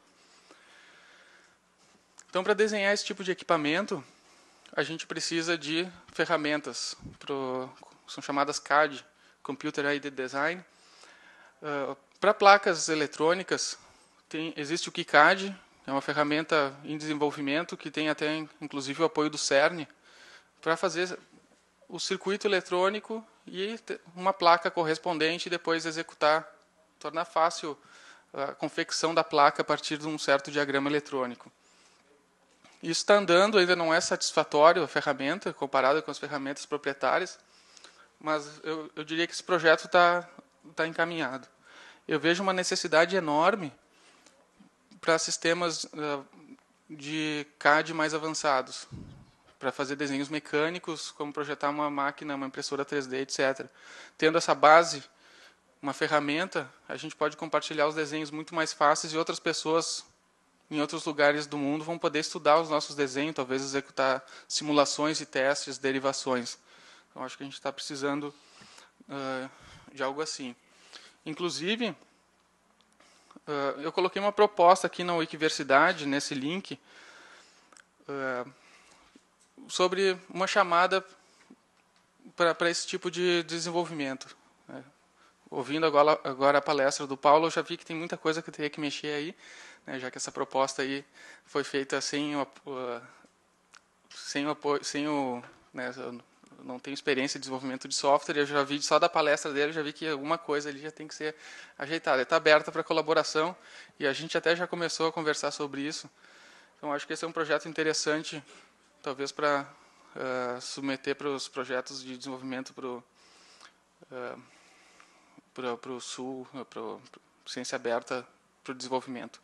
Então, para desenhar esse tipo de equipamento, a gente precisa de ferramentas, pro, são chamadas C A D, Computer Aided Design. Uh, para placas eletrônicas, tem, existe o KiCad, é uma ferramenta em desenvolvimento que tem até, inclusive, o apoio do CERN, para fazer o circuito eletrônico e uma placa correspondente e depois executar, tornar fácil a confecção da placa a partir de um certo diagrama eletrônico. Isso está andando, ainda não é satisfatório a ferramenta, comparada com as ferramentas proprietárias, mas eu, eu diria que esse projeto está tá encaminhado. Eu vejo uma necessidade enorme para sistemas uh, de C A D mais avançados, para fazer desenhos mecânicos, como projetar uma máquina, uma impressora três D, etcétera. Tendo essa base, uma ferramenta, a gente pode compartilhar os desenhos muito mais fáceis e outras pessoas em outros lugares do mundo vão poder estudar os nossos desenhos, talvez executar simulações e testes, derivações. Então, acho que a gente está precisando uh, de algo assim. Inclusive, uh, eu coloquei uma proposta aqui na Wikiversidade, nesse link, uh, sobre uma chamada para esse tipo de desenvolvimento. Né? Ouvindo agora, agora a palestra do Paulo, eu já vi que tem muita coisa que eu teria que mexer aí, né, já que essa proposta aí foi feita sem o, uh, sem o, sem o né, eu não tenho experiência de desenvolvimento de software, eu já vi só da palestra dele, eu já vi que alguma coisa ali já tem que ser ajeitada. Está aberta para colaboração e a gente até já começou a conversar sobre isso. Então, acho que esse é um projeto interessante, talvez para uh, submeter para os projetos de desenvolvimento para o uh, para o Sul, para a ciência aberta, para o desenvolvimento.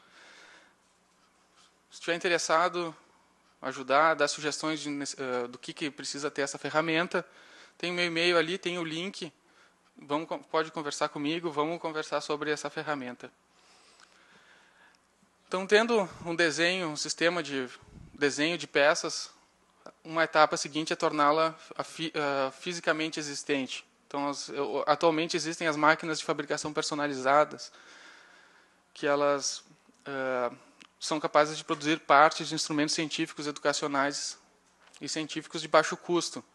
Se estiver interessado, ajudar, dar sugestões de, uh, do que, que precisa ter essa ferramenta, tem o meu e-mail ali, tem o link, vamos, pode conversar comigo, vamos conversar sobre essa ferramenta. Então, tendo um desenho, um sistema de desenho de peças, uma etapa seguinte é torná-la uh, fisicamente existente. Então, as, eu, atualmente existem as máquinas de fabricação personalizadas, que elas uh, são capazes de produzir partes de instrumentos científicos, educacionais e científicos de baixo custo.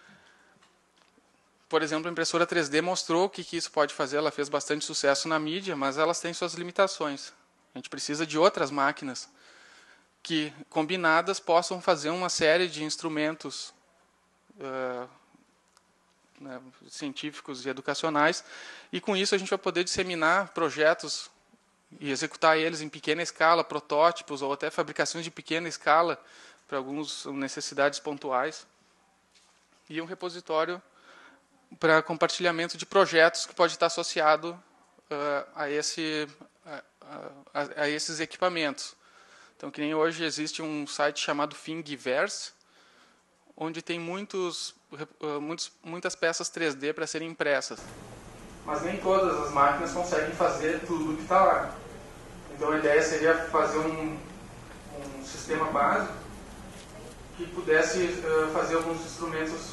Por exemplo, a impressora três D mostrou o que, que isso pode fazer, ela fez bastante sucesso na mídia, mas elas têm suas limitações. A gente precisa de outras máquinas que, combinadas, possam fazer uma série de instrumentos uh, né, científicos e educacionais, e com isso a gente vai poder disseminar projetos e executar eles em pequena escala, protótipos ou até fabricações de pequena escala para algumas necessidades pontuais, e um repositório para compartilhamento de projetos que pode estar associado uh, a, esse, a, a, a esses equipamentos. Então, que nem hoje existe um site chamado Thingiverse, onde tem muitos, muitos, muitas peças três D para serem impressas. Mas nem todas as máquinas conseguem fazer tudo o que está lá. Então a ideia seria fazer um, um sistema básico que pudesse uh, fazer alguns instrumentos,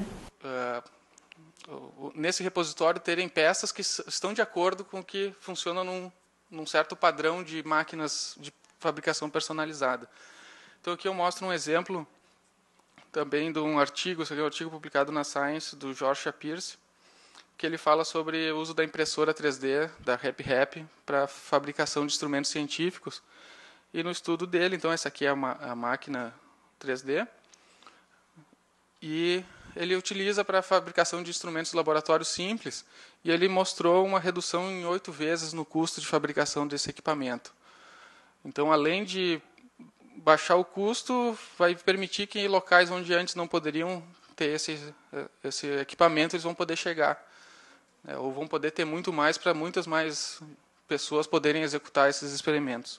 uh, nesse repositório, terem peças que estão de acordo com o que funciona num, num certo padrão de máquinas de fabricação personalizada. Então aqui eu mostro um exemplo também de um artigo, esse é um artigo publicado na Science, do Joshua Pierce, que ele fala sobre o uso da impressora três D, da RepRap, para fabricação de instrumentos científicos. E no estudo dele, então essa aqui é uma, a máquina três D. E ele utiliza para a fabricação de instrumentos de laboratório simples, e ele mostrou uma redução em oito vezes no custo de fabricação desse equipamento. Então, além de baixar o custo, vai permitir que em locais onde antes não poderiam ter esse, esse equipamento, eles vão poder chegar. Né, ou vão poder ter muito mais para muitas mais pessoas poderem executar esses experimentos.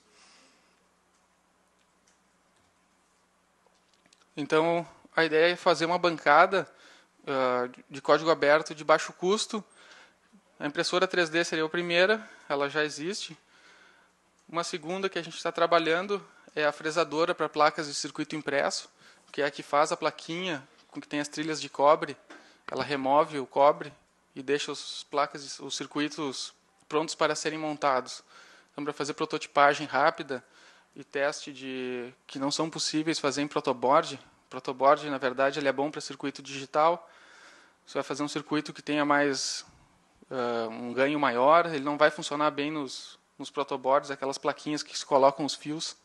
Então, a ideia é fazer uma bancada uh, de código aberto de baixo custo. A impressora três D seria a primeira, ela já existe. Uma segunda que a gente está trabalhando é a fresadora para placas de circuito impresso, que é a que faz a plaquinha com que tem as trilhas de cobre. Ela remove o cobre e deixa os placas, os circuitos prontos para serem montados. Então, para fazer prototipagem rápida e teste de que não são possíveis fazer em protoboard. Protoboard, na verdade, ele é bom para circuito digital. Você vai fazer um circuito que tenha mais uh, um ganho maior. Ele não vai funcionar bem nos, nos protoboards, aquelas plaquinhas que se colocam os fios.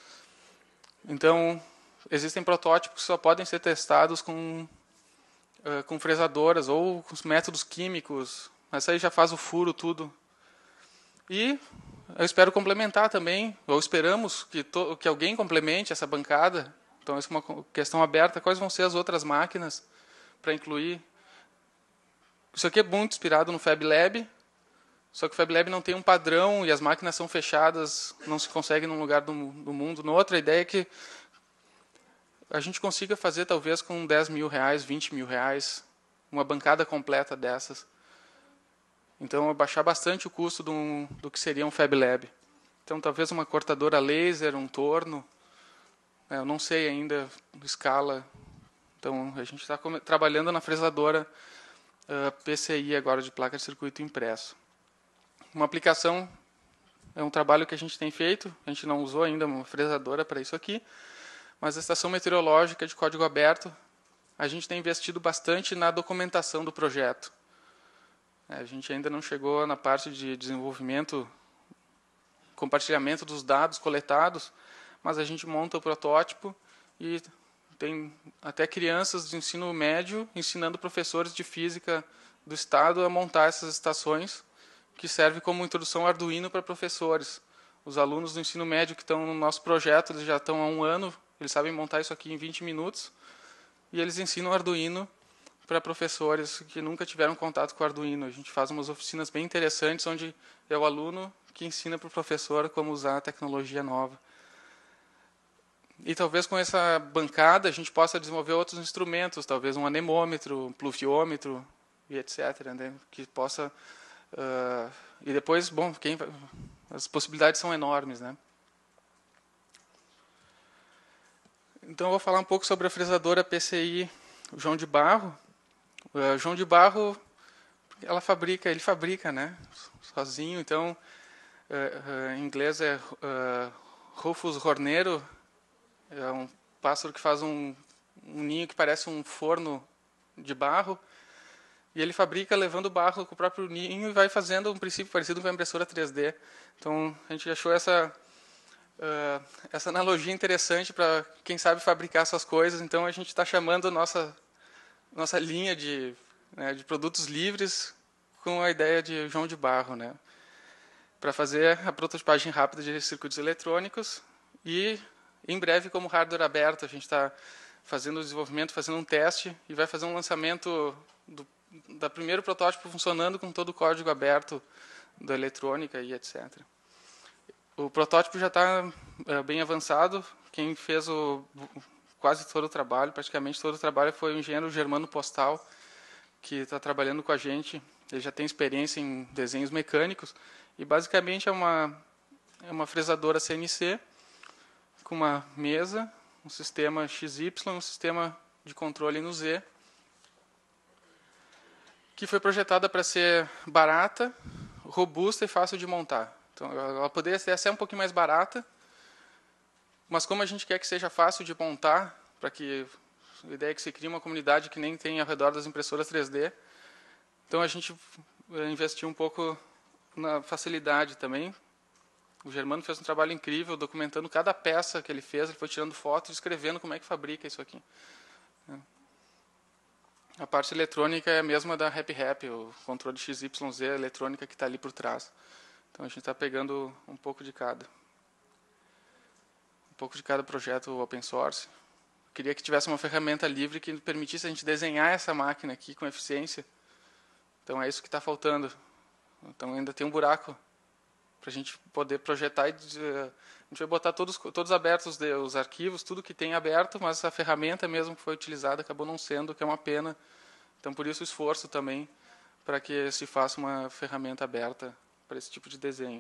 Então, existem protótipos que só podem ser testados com, uh, com fresadoras ou com os métodos químicos. Essa aí já faz o furo, tudo. E eu espero complementar também, ou esperamos que, to, que alguém complemente essa bancada. Então, essa é uma questão aberta. Quais vão ser as outras máquinas para incluir? Isso aqui é muito inspirado no Fab Lab, só que o Fab Lab não tem um padrão e as máquinas são fechadas, não se consegue num lugar do, do mundo. No outro, a ideia é que a gente consiga fazer, talvez, com dez mil reais, vinte mil reais, uma bancada completa dessas. Então, baixar bastante o custo do, do que seria um Fab Lab. Então, talvez uma cortadora laser, um torno. Eu não sei ainda escala. Então, a gente está trabalhando na fresadora uh, P C I agora, de placa de circuito impresso. Uma aplicação é um trabalho que a gente tem feito. A gente não usou ainda uma fresadora para isso aqui. Mas a estação meteorológica de código aberto, a gente tem investido bastante na documentação do projeto. A gente ainda não chegou na parte de desenvolvimento, compartilhamento dos dados coletados, mas a gente monta o protótipo e tem até crianças de ensino médio ensinando professores de física do estado a montar essas estações, que serve como introdução Arduino para professores. Os alunos do ensino médio que estão no nosso projeto, eles já estão há um ano, eles sabem montar isso aqui em vinte minutos, e eles ensinam Arduino para professores que nunca tiveram contato com o Arduino. A gente faz umas oficinas bem interessantes, onde é o aluno que ensina para o professor como usar a tecnologia nova. E talvez com essa bancada a gente possa desenvolver outros instrumentos, talvez um anemômetro, um pluviômetro e etcétera, né? Que possa... Uh, e depois, bom, quem, as possibilidades são enormes, né? Então, eu vou falar um pouco sobre a fresadora P C I João de Barro. Uh, João de Barro, ela fabrica, ele fabrica, né, sozinho. Então, uh, uh, em inglês é uh, Rufus Hornero, é um pássaro que faz um, um ninho que parece um forno de barro, e ele fabrica levando barro com o próprio ninho e vai fazendo um princípio parecido com a impressora três D. Então, a gente achou essa, uh, essa analogia interessante para quem sabe fabricar essas coisas. Então, a gente está chamando a nossa... nossa linha de, né, de produtos livres com a ideia de João de Barro, né, para fazer a prototipagem rápida de circuitos eletrônicos e, em breve, como hardware aberto, a gente está fazendo o desenvolvimento, fazendo um teste e vai fazer um lançamento do, da primeiro protótipo funcionando com todo o código aberto da eletrônica e etcétera. O protótipo já está é, bem avançado. Quem fez o... quase todo o trabalho, praticamente todo o trabalho, foi o engenheiro Germano Postal, que está trabalhando com a gente. Ele já tem experiência em desenhos mecânicos e, basicamente, é uma, é uma fresadora C N C com uma mesa, um sistema X Y, um sistema de controle no Z, que foi projetada para ser barata, robusta e fácil de montar. Então, ela poderia ser até um pouquinho mais barata, mas como a gente quer que seja fácil de montar, para que a ideia é que se crie uma comunidade que nem tem ao redor das impressoras três D, então a gente investiu um pouco na facilidade também. O Germano fez um trabalho incrível, documentando cada peça que ele fez, ele foi tirando foto e escrevendo como é que fabrica isso aqui. A parte eletrônica é a mesma da Happy Happy, o controle X Y Z, a eletrônica que está ali por trás. Então a gente está pegando um pouco de cada. Um pouco de cada projeto open source. Eu queria que tivesse uma ferramenta livre que permitisse a gente desenhar essa máquina aqui com eficiência. Então é isso que está faltando. Então ainda tem um buraco para a gente poder projetar. E, a gente vai botar todos, todos abertos de, os arquivos, tudo que tem aberto, mas a ferramenta mesmo que foi utilizada acabou não sendo, que é uma pena. Então por isso o esforço também para que se faça uma ferramenta aberta para esse tipo de desenho.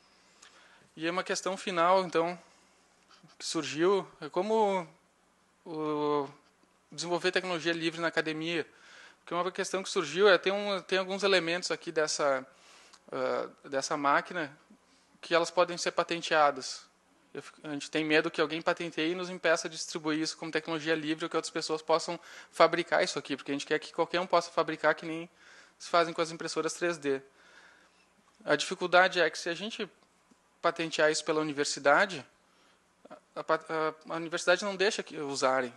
E é uma questão final, então, que surgiu, é como o, desenvolver tecnologia livre na academia. Porque uma questão que surgiu é tem, um, tem alguns elementos aqui dessa, uh, dessa máquina que elas podem ser patenteadas. Eu, a gente tem medo que alguém patenteie e nos impeça de distribuir isso como tecnologia livre ou que outras pessoas possam fabricar isso aqui, porque a gente quer que qualquer um possa fabricar que nem se fazem com as impressoras três D. A dificuldade é que se a gente patentear isso pela universidade, a, a, a universidade não deixa que usarem.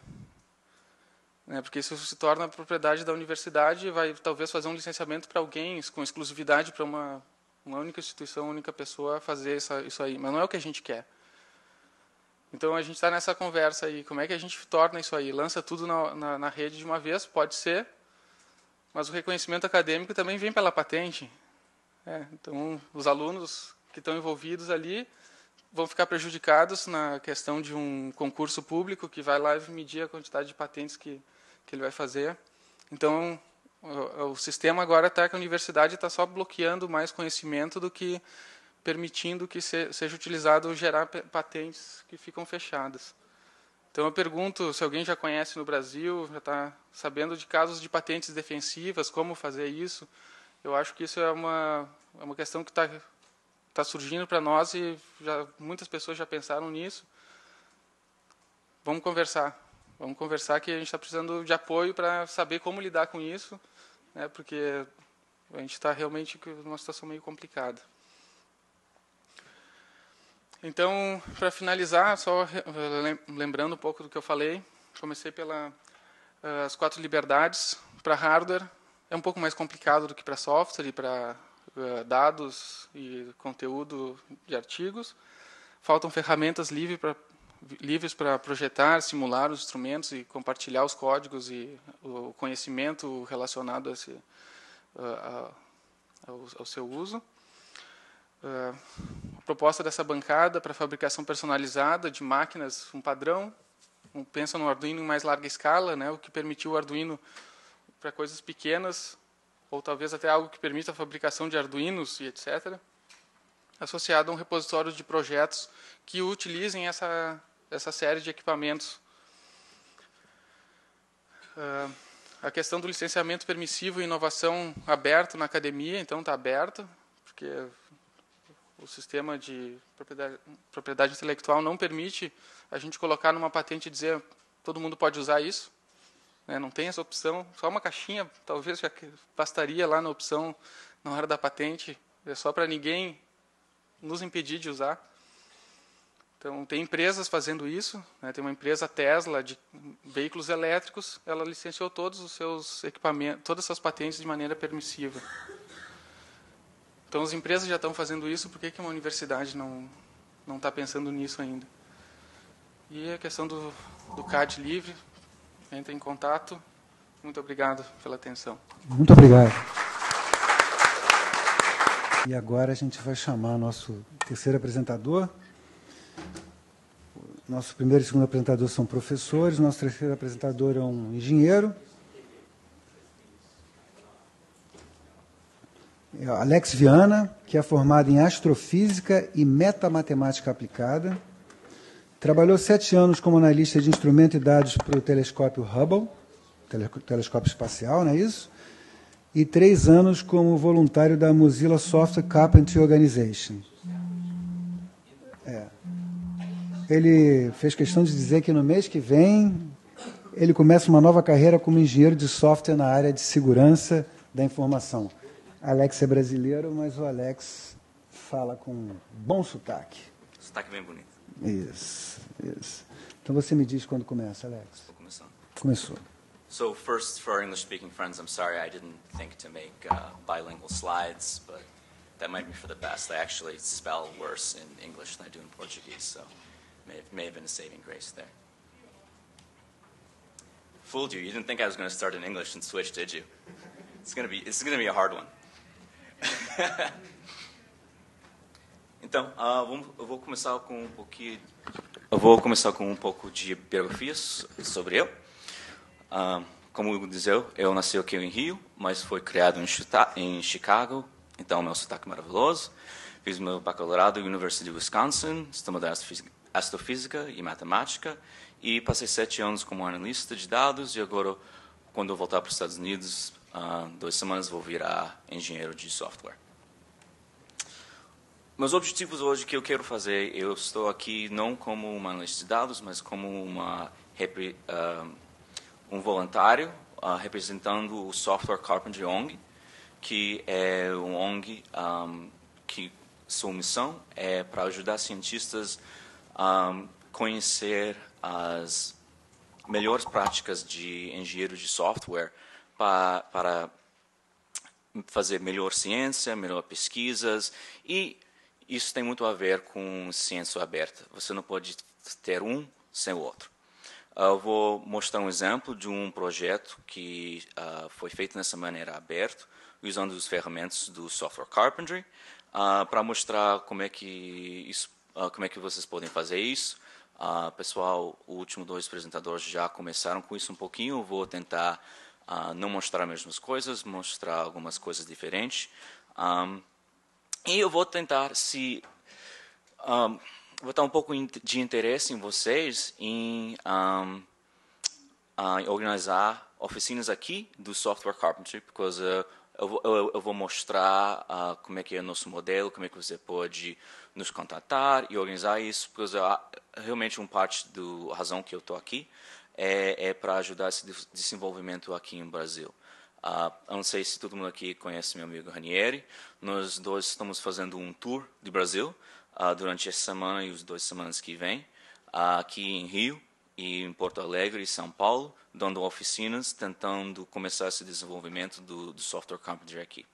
Né, porque isso se torna propriedade da universidade e vai talvez fazer um licenciamento para alguém com exclusividade para uma, uma única instituição, uma única pessoa fazer essa, isso aí. Mas não é o que a gente quer. Então a gente está nessa conversa aí. Como é que a gente torna isso aí? Lança tudo na, na, na rede de uma vez? Pode ser. Mas o reconhecimento acadêmico também vem pela patente. É, então os alunos que estão envolvidos ali vão ficar prejudicados na questão de um concurso público que vai lá e medir a quantidade de patentes que, que ele vai fazer. Então, o, o sistema agora está que a universidade está só bloqueando mais conhecimento do que permitindo que se, seja utilizado gerar patentes que ficam fechadas. Então, eu pergunto se alguém já conhece no Brasil, já está sabendo de casos de patentes defensivas, como fazer isso. Eu acho que isso é uma, é uma questão que está está surgindo para nós e já, muitas pessoas já pensaram nisso. Vamos conversar. Vamos conversar que a gente está precisando de apoio para saber como lidar com isso, né, porque a gente está realmente numa situação meio complicada. Então, para finalizar, só lembrando um pouco do que eu falei, comecei pelas uh, quatro liberdades. Para hardware é um pouco mais complicado do que para software e para dados e conteúdo de artigos. Faltam ferramentas livres para livres para projetar, simular os instrumentos e compartilhar os códigos e o conhecimento relacionado a esse, a, ao, ao seu uso. A proposta dessa bancada para fabricação personalizada de máquinas, um padrão, um, pensa no Arduino em mais larga escala, né, o que permitiu o Arduino para coisas pequenas, ou talvez até algo que permita a fabricação de Arduinos e etcétera, associado a um repositório de projetos que utilizem essa, essa série de equipamentos. Uh, a questão do licenciamento permissivo e inovação aberto na academia, então está aberto, porque o sistema de propriedade, propriedade intelectual não permite a gente colocar numa patente e dizer todo mundo pode usar isso. Não tem essa opção, só uma caixinha talvez já bastaria lá na opção na hora da patente, é só para ninguém nos impedir de usar. Então tem empresas fazendo isso, né? Tem uma empresa Tesla de veículos elétricos, ela licenciou todos os seus equipamentos, todas as suas patentes de maneira permissiva. Então as empresas já estão fazendo isso, por que que uma universidade não não está pensando nisso ainda? E a questão do, do C A D livre, entre em contato. Muito obrigado pela atenção. Muito obrigado. E agora a gente vai chamar nosso terceiro apresentador. Nosso primeiro e segundo apresentador são professores, nosso terceiro apresentador é um engenheiro. É Alex Viana, que é formado em astrofísica e metamatemática aplicada. Trabalhou sete anos como analista de instrumento e dados para o telescópio Hubble, telescópio espacial, não é isso? E três anos como voluntário da Mozilla Software Carpentry Organization. É. Ele fez questão de dizer que no mês que vem ele começa uma nova carreira como engenheiro de software na área de segurança da informação. Alex é brasileiro, mas o Alex fala com bom sotaque. Sotaque bem bonito. Isso, isso. Então você me diz quando começa, Alex. Vou começar. Começou. So first, for our English-speaking friends, I'm sorry I didn't think to make uh, bilingual slides, but that might be for the best. I actually spell worse in English than I do in Portuguese, so may have, may have been a saving grace there. Fooled you. You didn't think I was going to start in English and switch, did you? It's going to be, it's going to be a hard one. Então, uh, vamos, eu vou começar com um pouquinho, eu vou começar com um pouco de biografia sobre eu. Uh, como eu dizia, eu nasci aqui em Rio, mas fui criado em, Chita em Chicago, então meu sotaque é maravilhoso. Fiz meu bacharelado na Universidade de Wisconsin, estudando astrofísica e matemática, e passei sete anos como analista de dados, e agora, quando eu voltar para os Estados Unidos, uh, duas semanas, vou virar engenheiro de software. Meus objetivos hoje que eu quero fazer, eu estou aqui não como um analista de dados, mas como uma, uh, um voluntário uh, representando o Software Carpentry O N G, que é um O N G um, que sua missão é para ajudar cientistas a um, conhecer as melhores práticas de engenheiro de software para, para fazer melhor ciência, melhor pesquisas, e isso tem muito a ver com ciência aberta. Você não pode ter um sem o outro. Eu vou mostrar um exemplo de um projeto que uh, foi feito nessa maneira aberta, usando as ferramentas do Software Carpentry, uh, para mostrar como é que isso, uh, como é que vocês podem fazer isso. Uh, pessoal, os últimos dois apresentadores já começaram com isso um pouquinho. Eu vou tentar uh, não mostrar as mesmas coisas, mostrar algumas coisas diferentes. Um, E eu vou tentar se um, vou dar um pouco de interesse em vocês em um, uh, organizar oficinas aqui do Software Carpentry, porque uh, eu, eu, eu vou mostrar uh, como é que é o nosso modelo, como é que você pode nos contatar e organizar isso, porque uh, realmente uma parte da razão que eu estou aqui é, é para ajudar esse desenvolvimento aqui no Brasil. Uh, eu não sei se todo mundo aqui conhece meu amigo Ranieri. Nós dois estamos fazendo um tour do Brasil uh, durante essa semana e as duas semanas que vêm, uh, aqui em Rio e em Porto Alegre e São Paulo, dando oficinas, tentando começar esse desenvolvimento do, do Software Carpentry aqui.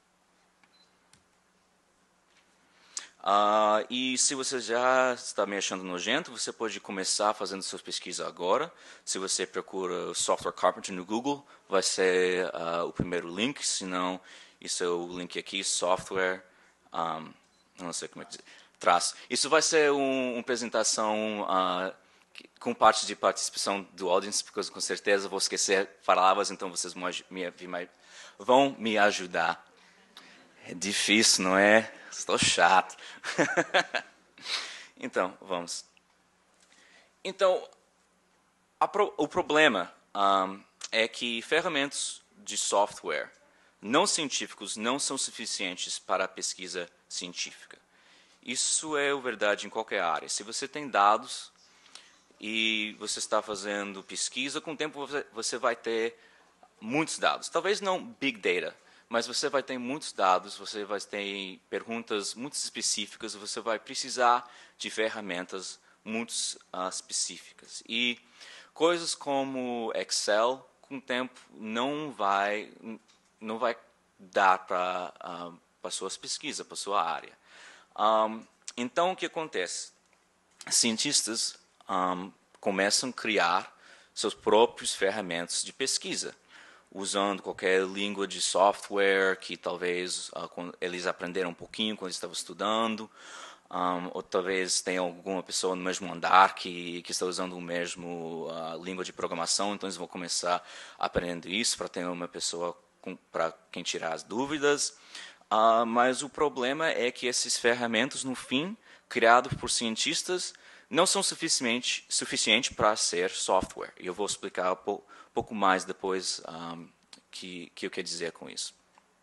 Uh, e se você já está me achando nojento, você pode começar fazendo suas pesquisas agora. Se você procura Software Carpentry no Google, vai ser uh, o primeiro link. Se não, isso é o link aqui, Software, um, não sei como é que diz, traço. Isso vai ser um, uma apresentação uh, com parte de participação do audience, porque com certeza vou esquecer palavras, então vocês me, me, vão me ajudar. É difícil, não é? Estou chato. Então, vamos. Então, pro, o problema um, é que ferramentas de software não científicos não são suficientes para a pesquisa científica. Isso é verdade em qualquer área. Se você tem dados e você está fazendo pesquisa, com o tempo você, você vai ter muitos dados. Talvez não big data, mas você vai ter muitos dados, você vai ter perguntas muito específicas, você vai precisar de ferramentas muito uh, específicas. E coisas como Excel, com o tempo, não vai, não vai dar para uh, para suas pesquisas, para sua área. Um, então, o que acontece? Cientistas um, começam a criar seus próprios ferramentas de pesquisa, usando qualquer língua de software que talvez uh, eles aprenderam um pouquinho quando estavam estudando, um, ou talvez tenha alguma pessoa no mesmo andar que, que está usando o mesmo uh, língua de programação, então eles vão começar aprendendo isso para ter uma pessoa para quem tirar as dúvidas. Uh, mas o problema é que esses ferramentas, no fim, criados por cientistas, não são suficiente, suficiente para ser software. E eu vou explicar um pouco, pouco mais depois um, que, que eu quero dizer com isso.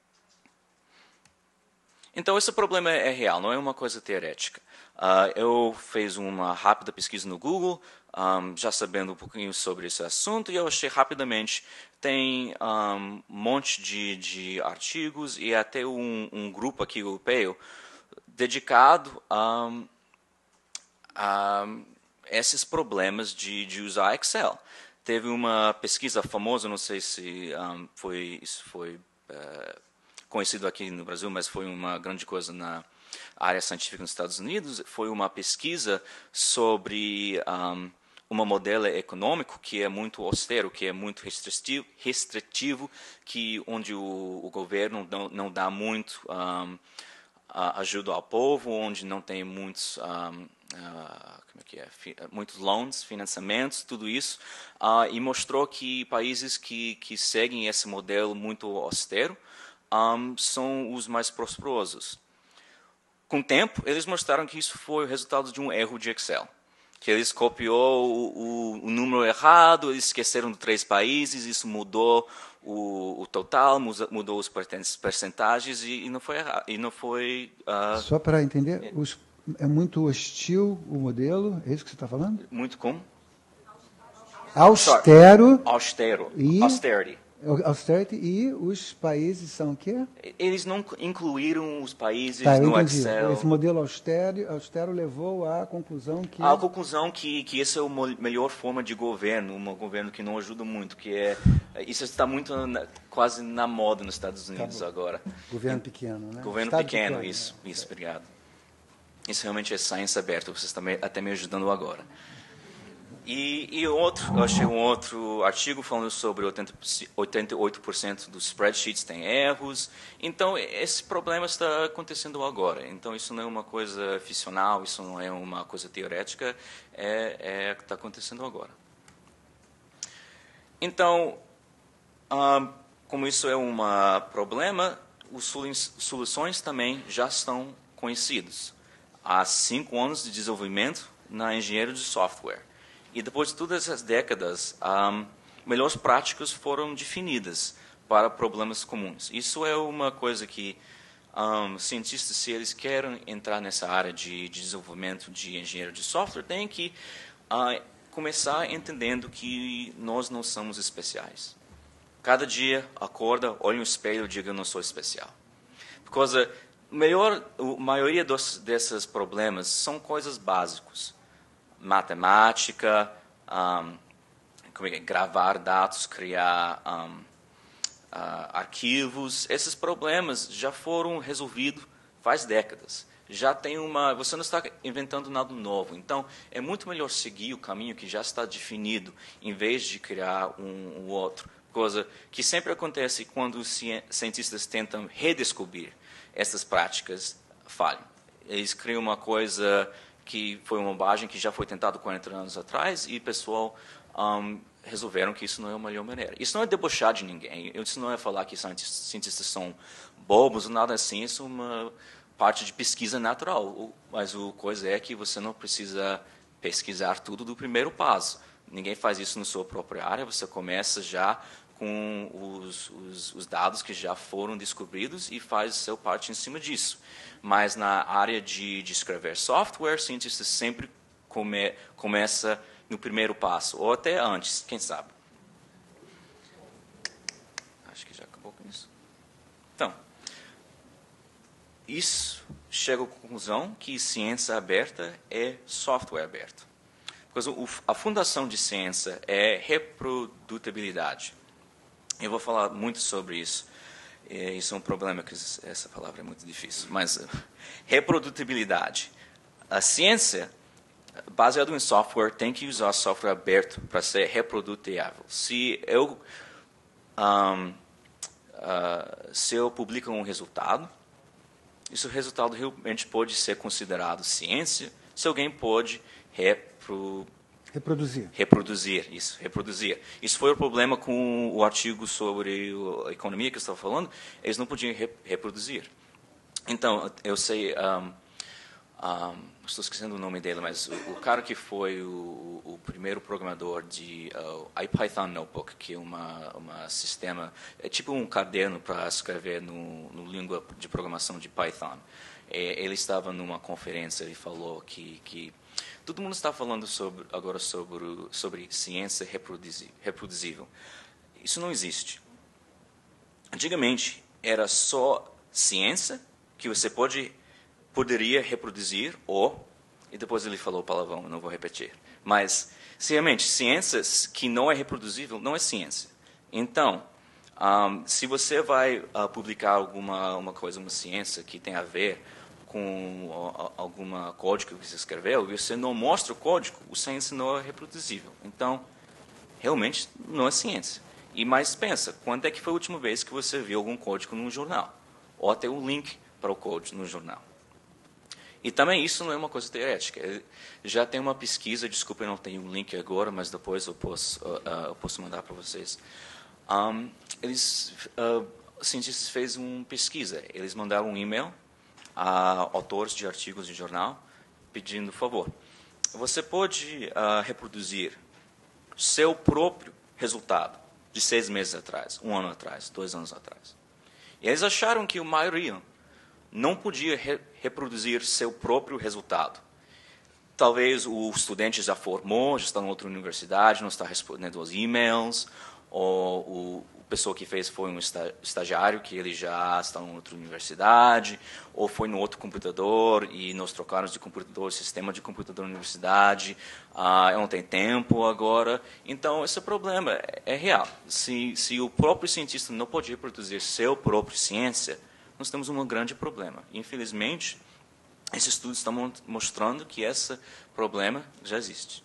Então, esse problema é real, não é uma coisa teorética. Uh, eu fiz uma rápida pesquisa no Google, um, já sabendo um pouquinho sobre esse assunto, e eu achei rapidamente, tem um monte de, de artigos e até um, um grupo aqui europeu dedicado a, a esses problemas de, de usar Excel. Teve uma pesquisa famosa, não sei se um, foi, isso foi uh, conhecido aqui no Brasil, mas foi uma grande coisa na área científica nos Estados Unidos. Foi uma pesquisa sobre um, um modelo econômico que é muito austero, que é muito restritivo, restritivo que onde o, o governo não, não dá muito um, ajuda ao povo, onde não tem muitos um, uh, como é que é? muitos loans, financiamentos, tudo isso, uh, e mostrou que países que, que seguem esse modelo muito austero um, são os mais prosperosos. Com o tempo, eles mostraram que isso foi o resultado de um erro de Excel, que eles copiou o, o, o número errado, eles esqueceram de três países, isso mudou o, o total, mudou os percentagens e, e não foi errado, e não foi. Uh, Só para entender, os, é muito hostil o modelo, é isso que você está falando? Muito como? Austero. Austero. E, austerity. Austerity e os países são o quê? Eles não incluíram os países tá, no entendi. Excel. Esse modelo austero, austero levou à conclusão que... A conclusão que, que essa é a melhor forma de governo, um governo que não ajuda muito, que é... Isso está muito, na, quase na moda nos Estados Unidos agora. Governo pequeno, né? Governo Estado pequeno, pequeno, isso, né? isso, obrigado. Isso realmente é ciência aberta, vocês estão até me ajudando agora. E, e outro, eu achei um outro artigo falando sobre oitenta e oito por cento dos spreadsheets têm erros. Então, esse problema está acontecendo agora. Então, isso não é uma coisa ficcional, isso não é uma coisa teorética, é, é o que está acontecendo agora. Então, ah, como isso é um problema, as soluções também já estão conhecidas. Há cinco anos de desenvolvimento na engenharia de software. E depois de todas essas décadas, um, melhores práticas foram definidas para problemas comuns. Isso é uma coisa que um, cientistas, se eles querem entrar nessa área de, de desenvolvimento de engenharia de software, têm que uh, começar entendendo que nós não somos especiais. Cada dia, acorda, olha no espelho e diga, eu não sou especial. Porque melhor, a maioria dos, desses problemas são coisas básicas. Matemática, um, como é que é? Gravar dados, criar um, uh, arquivos, esses problemas já foram resolvidos faz décadas. Já tem uma, você não está inventando nada novo. Então, é muito melhor seguir o caminho que já está definido, em vez de criar um, um outro. Coisa que sempre acontece quando os cientistas tentam redescobrir essas práticas falham. Eles criam uma coisa que foi uma bobagem que já foi tentado quarenta anos atrás e o pessoal um, resolveram que isso não é a melhor maneira. Isso não é debochar de ninguém, isso não é falar que cientistas são bobos ou nada assim, isso é uma parte de pesquisa natural, mas a coisa é que você não precisa pesquisar tudo do primeiro passo. Ninguém faz isso na sua própria área, você começa já com os, os, os dados que já foram descobridos e faz a sua parte em cima disso. Mas na área de, de escrever software, cientistas sempre come, começa no primeiro passo, ou até antes, quem sabe. Acho que já acabou com isso. Então, isso chega à conclusão que ciência aberta é software aberto. Porque a fundação de ciência é reprodutibilidade. Eu vou falar muito sobre isso. Isso é um problema, que essa palavra é muito difícil. Mas, reprodutibilidade. A ciência, baseada em software, tem que usar software aberto para ser reprodutível. Se eu, um, uh, se eu publico um resultado, esse resultado realmente pode ser considerado ciência, se alguém pode repro, reproduzir. Reproduzir, isso, reproduzir. Isso foi o problema com o artigo sobre a economia que eu estava falando, eles não podiam re, reproduzir. Então, eu sei, um, um, estou esquecendo o nome dele, mas o, o cara que foi o, o primeiro programador de uh, IPython Notebook, que é uma, uma sistema, é tipo um caderno para escrever no, no língua de programação de Python. É, ele estava numa conferência e falou que, que todo mundo está falando sobre, agora sobre, sobre ciência reproduzível. Isso não existe. Antigamente, era só ciência que você pode poderia reproduzir o... E depois ele falou palavrão, eu não vou repetir. Mas, realmente, ciências que não é reproduzível não é ciência. Então, um, se você vai uh, publicar alguma uma coisa, uma ciência que tem a ver com uh, algum código que você escreveu, e você não mostra o código, a ciência não é reproduzível. Então, realmente, não é ciência. E mais pensa, quando é que foi a última vez que você viu algum código num jornal? Ou até um link para o código no jornal? E também isso não é uma coisa teorética. Já tem uma pesquisa, desculpa, eu não tenho um link agora, mas depois eu posso, uh, uh, eu posso mandar para vocês. Um, eles, uh, cientistas fez uma pesquisa. Eles mandaram um e-mail a autores de artigos de jornal pedindo, por favor, você pode uh, reproduzir seu próprio resultado de seis meses atrás, um ano atrás, dois anos atrás. E eles acharam que a maioria não podia re reproduzir seu próprio resultado. Talvez o estudante já formou, já está em outra universidade, não está respondendo aos e-mails, ou o, a pessoa que fez foi um estagiário que ele já está em outra universidade, ou foi no outro computador e nós trocaram de computador, sistema de computador na universidade, ah, eu não tenho tempo agora. Então, esse problema é, é real. Se, se o próprio cientista não pode reproduzir seu próprio ciência, nós temos um grande problema. Infelizmente, esses estudos estão mostrando que esse problema já existe.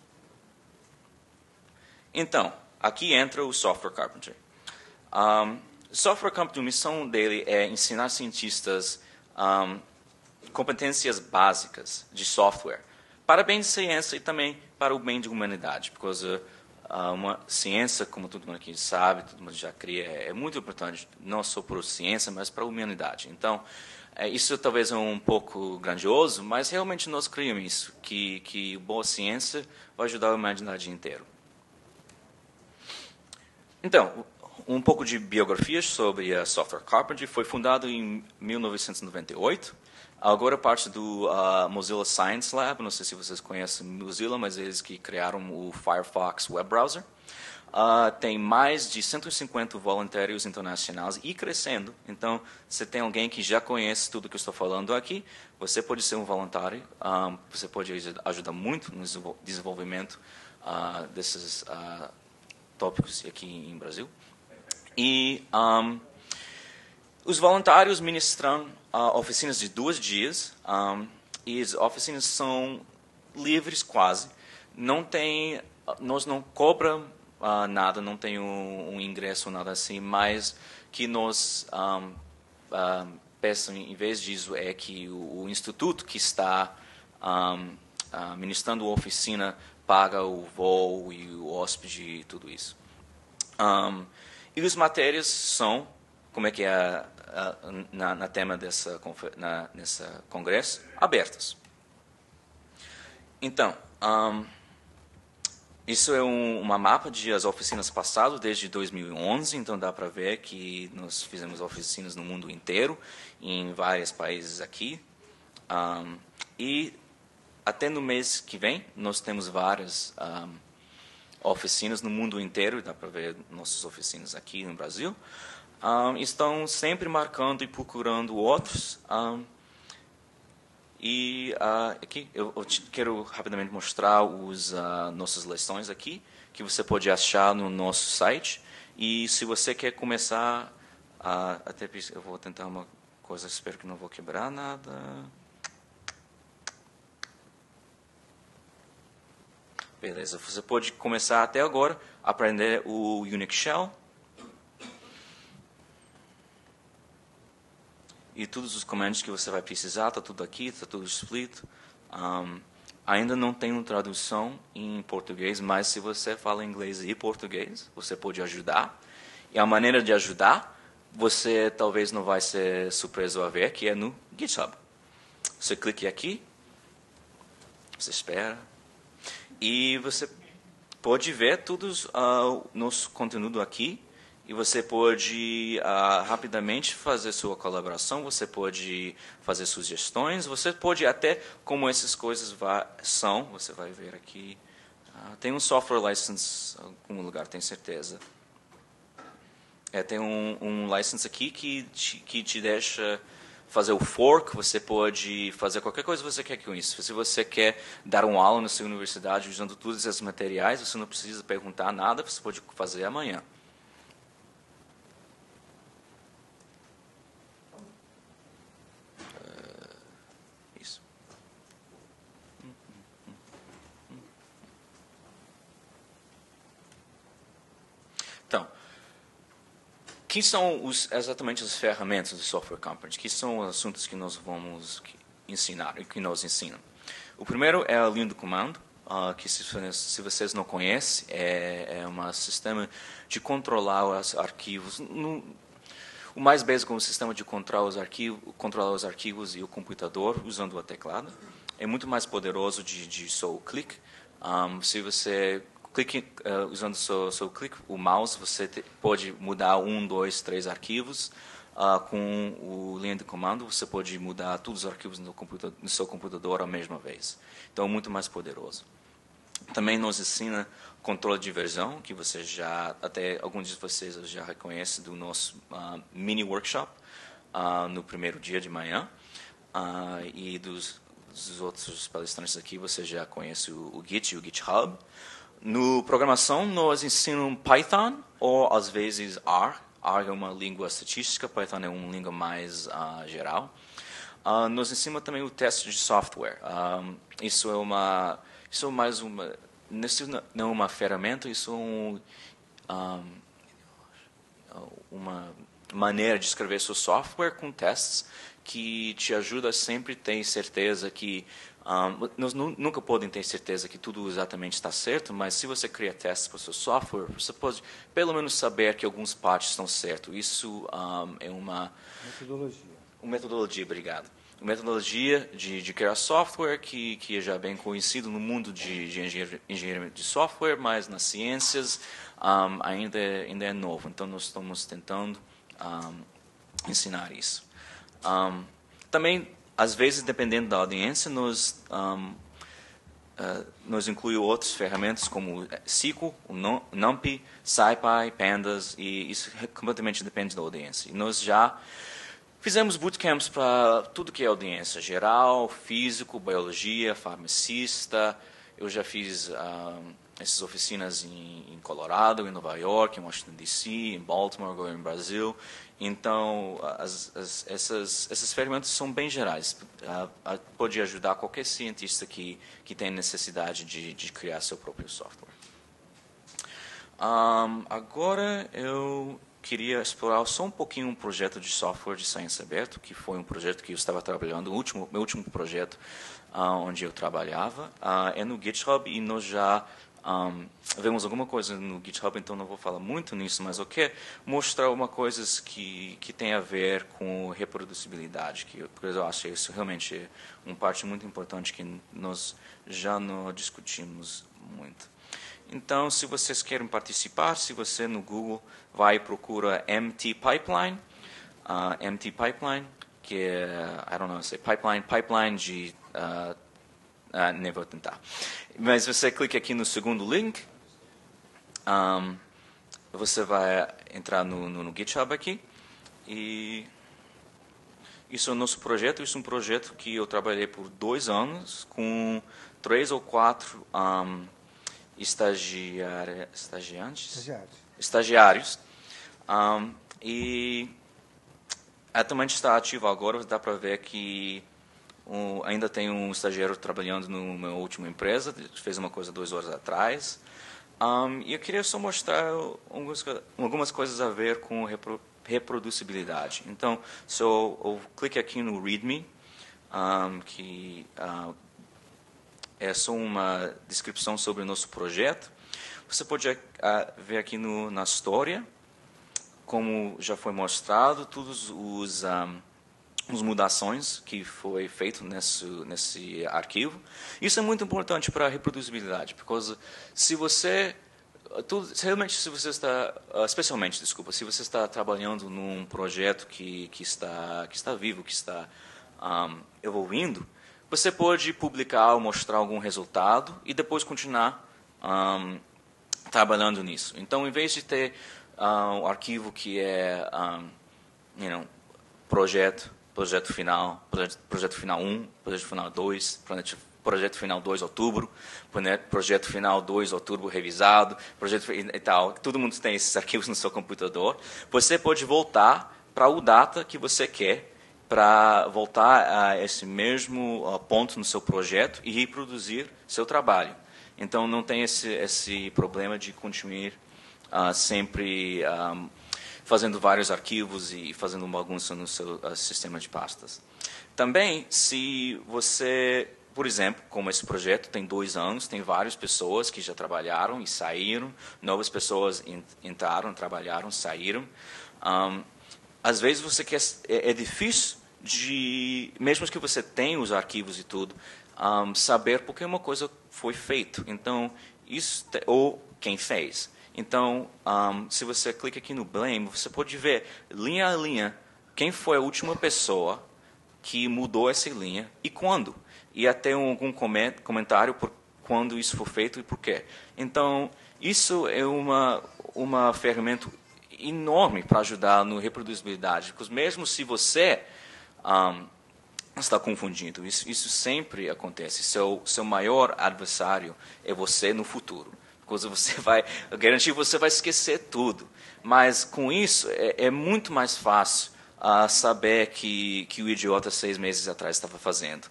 Então, aqui entra o software carpentry. Um, software carpentry, a missão dele é ensinar cientistas um, competências básicas de software, para o bem de ciência e também para o bem da humanidade, porque uh, uma ciência, como todo mundo aqui sabe, todo mundo já cria, é muito importante, não só para a ciência, mas para a humanidade. Então, é, isso talvez é um pouco grandioso, mas realmente nós criamos isso, que, que boa ciência vai ajudar a humanidade inteira. Então, um pouco de biografia sobre a Software Carpentry. Foi fundado em mil novecentos e noventa e oito. Agora parte do uh, Mozilla Science Lab. Não sei se vocês conhecem Mozilla, mas eles que criaram o Firefox Web Browser. Uh, tem mais de cento e cinquenta voluntários internacionais e crescendo. Então, se tem alguém que já conhece tudo que eu estou falando aqui, você pode ser um voluntário. Um, você pode ajudar muito no desenvolvimento uh, desses uh, tópicos aqui em Brasil. E um, os voluntários ministram uh, oficinas de dois dias. Um, e as oficinas são livres quase. Não tem, nós não cobramos uh, nada, não tem um, um ingresso ou nada assim, mas que nós um, uh, peçam, em vez disso, é que o, o instituto que está um, uh, ministrando a oficina paga o voo e o hóspede e tudo isso. Um, e as matérias são, como é que é a, a, na, na tema dessa na, nessa congresso, abertas. Então, um, isso é um, uma mapa de as oficinas passadas desde dois mil e onze, então dá para ver que nós fizemos oficinas no mundo inteiro, em vários países aqui. Um, e até no mês que vem, nós temos várias um, oficinas no mundo inteiro, dá para ver nossas oficinas aqui no Brasil. Um, estão sempre marcando e procurando outros. Um, e uh, aqui eu, eu quero rapidamente mostrar os uh, nossas lições aqui, que você pode achar no nosso site. E se você quer começar, uh, até eu vou tentar uma coisa, espero que não vou quebrar nada. Beleza, você pode começar até agora a aprender o Unix Shell. E todos os comandos que você vai precisar, está tudo aqui, está tudo explícito. Um, ainda não tem uma tradução em português, mas se você fala inglês e português, você pode ajudar. E a maneira de ajudar, você talvez não vai ser surpreso a ver, que é no GitHub. Você clica aqui, você espera. E você pode ver todo o uh, nosso conteúdo aqui. E você pode uh, rapidamente fazer sua colaboração. Você pode fazer sugestões. Você pode até, como essas coisas vai, são, você vai ver aqui. Uh, tem um software license em algum lugar, tenho certeza. É, tem um, um license aqui que te, que te deixa fazer o fork, você pode fazer qualquer coisa que você quer com isso. Se você quer dar uma aula na sua universidade usando todos esses materiais, você não precisa perguntar nada, você pode fazer amanhã. Isso. Então, que são os, exatamente as ferramentas do Software Company? Que são os assuntos que nós vamos ensinar e que nos ensinam? O primeiro é a linha do comando, uh, que se, se vocês não conhecem, é, é um sistema de controlar os arquivos. No, o mais básico é um sistema de controlar os, arquivos, controlar os arquivos e o computador usando o teclado. É muito mais poderoso de, de só o clique. Um, se você clique, uh, usando o seu, seu clique, o mouse, você te, pode mudar um, dois, três arquivos. Uh, com o linha de comando, você pode mudar todos os arquivos no, no seu computador à mesma vez. Então, é muito mais poderoso. Também nos ensina controle de versão, que você já, até alguns de vocês já reconhecem do nosso uh, mini workshop uh, no primeiro dia de manhã. Uh, e dos, dos outros palestrantes aqui, você já conhece o, o Git e o GitHub. No programação, nós ensinamos Python ou, às vezes, R. R é uma língua estatística, Python é uma língua mais uh, geral. Uh, nos ensinamos também o teste de software. Um, isso é uma, isso é mais uma, isso não é uma ferramenta, isso é um, um, uma maneira de escrever seu software com testes que te ajuda a sempre ter certeza que Um, nós nunca podemos ter certeza que tudo exatamente está certo, mas se você cria testes para o seu software, você pode pelo menos saber que alguns partes estão certos. Isso um, é uma metodologia. Uma metodologia, obrigado. Uma metodologia de, de criar software que, que é já bem conhecido no mundo de, de engenharia, engenharia de software, mas nas ciências um, ainda, ainda é novo. Então, nós estamos tentando um, ensinar isso. Um, também às vezes, dependendo da audiência, nós, um, uh, nós incluímos outras ferramentas como S Q L, o NumPy, SciPy, Pandas, e isso completamente depende da audiência. E nós já fizemos bootcamps para tudo que é audiência, geral, físico, biologia, farmacista. Eu já fiz um, essas oficinas em, em Colorado, em Nova York, em Washington, D C, em Baltimore, agora em Brasil. Então, as, as, essas, essas ferramentas são bem gerais. Uh, uh, pode ajudar qualquer cientista que, que tem necessidade de, de criar seu próprio software. Um, agora, eu queria explorar só um pouquinho um projeto de software de ciência aberto, que foi um projeto que eu estava trabalhando, o último, meu último projeto uh, onde eu trabalhava, uh, é no GitHub, e nós já Um, vemos alguma coisa no GitHub, então não vou falar muito nisso, mas eu quero mostrar algumas coisas que, que tem a ver com reproducibilidade, que eu, eu acho isso realmente é uma parte muito importante que nós já não discutimos muito. Então, se vocês querem participar, se você no Google vai e procura M T Pipeline, uh, M T Pipeline, que é, I don't know, say pipeline, pipeline de... Uh, Ah, nem vou tentar. Mas você clica aqui no segundo link. Um, você vai entrar no, no, no GitHub aqui. E isso é o nosso projeto. Isso é um projeto que eu trabalhei por dois anos com três ou quatro um, estagiários, estagiantes? Estagiários. Estagiários. Um, e atualmente está ativo agora. Dá para ver que Um, ainda tem um estagiário trabalhando na minha última empresa, fez uma coisa duas horas atrás. Um, e eu queria só mostrar algumas, algumas coisas a ver com repro, reproducibilidade. Então, se eu, eu clique aqui no README, um, que uh, é só uma descrição sobre o nosso projeto, você pode uh, ver aqui no, na história, como já foi mostrado, todos os... Um, as mudações que foi feito nesse nesse arquivo. Isso é muito importante para a reproduzibilidade, porque se você tudo, realmente se você está especialmente, desculpa, se você está trabalhando num projeto que que está que está vivo, que está um, evoluindo, você pode publicar ou mostrar algum resultado e depois continuar um, trabalhando nisso. Então, em vez de ter um arquivo que é um, you know, projeto projeto final, projeto, projeto final um, projeto final dois, projeto, projeto final dois, outubro, projeto final dois, outubro, revisado, projeto e tal. Todo mundo tem esses arquivos no seu computador. Você pode voltar para o data que você quer, para voltar a esse mesmo uh, ponto no seu projeto e reproduzir seu trabalho. Então, não tem esse, esse problema de continuar uh, sempre um, fazendo vários arquivos e fazendo uma bagunça no seu uh, sistema de pastas. Também, se você, por exemplo, como esse projeto tem dois anos, tem várias pessoas que já trabalharam e saíram, novas pessoas entraram, trabalharam, saíram. Um, Às vezes você quer, é, é difícil de, mesmo que você tenha os arquivos e tudo, um, saber por que uma coisa foi feita. Então, isso ou quem fez. Então, um, se você clica aqui no Blame, você pode ver linha a linha quem foi a última pessoa que mudou essa linha e quando. E até algum comentário por quando isso foi feito e por quê. Então, isso é uma uma ferramenta enorme para ajudar no reproduzibilidade, porque mesmo se você um, está confundindo, isso, isso sempre acontece. Seu seu maior adversário é você no futuro, porque você vai garantir que você vai esquecer tudo. Mas com isso é, é muito mais fácil uh, saber que que o idiota seis meses atrás estava fazendo.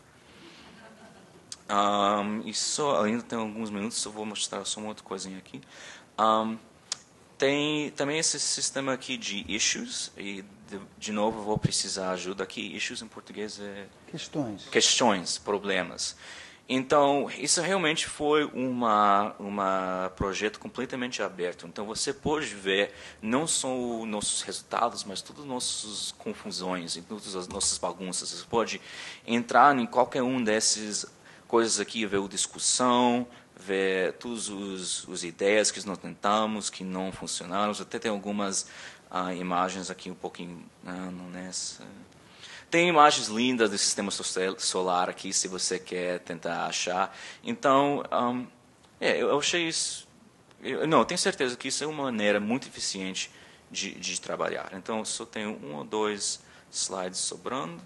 Um, e só ainda tem alguns minutos, eu vou mostrar só uma outra coisinha aqui. Um, Tem também esse sistema aqui de issues, e de, de novo vou precisar ajuda aqui. Issues em português é... Questões. Questões, problemas. Então, isso realmente foi uma uma projeto completamente aberto. Então, você pode ver não só os nossos resultados, mas todas as nossas confusões, todas as nossas bagunças. Você pode entrar em qualquer um desses coisas aqui, ver a discussão, ver todas as ideias que nós tentamos, que não funcionaram. Até tem algumas uh, imagens aqui um pouquinho uh, não nessa. Tem imagens lindas do sistema solar aqui, se você quer tentar achar. Então, um, é, eu achei isso... Eu, não, eu tenho certeza que isso é uma maneira muito eficiente de, de trabalhar. Então, só tenho um ou dois slides sobrando.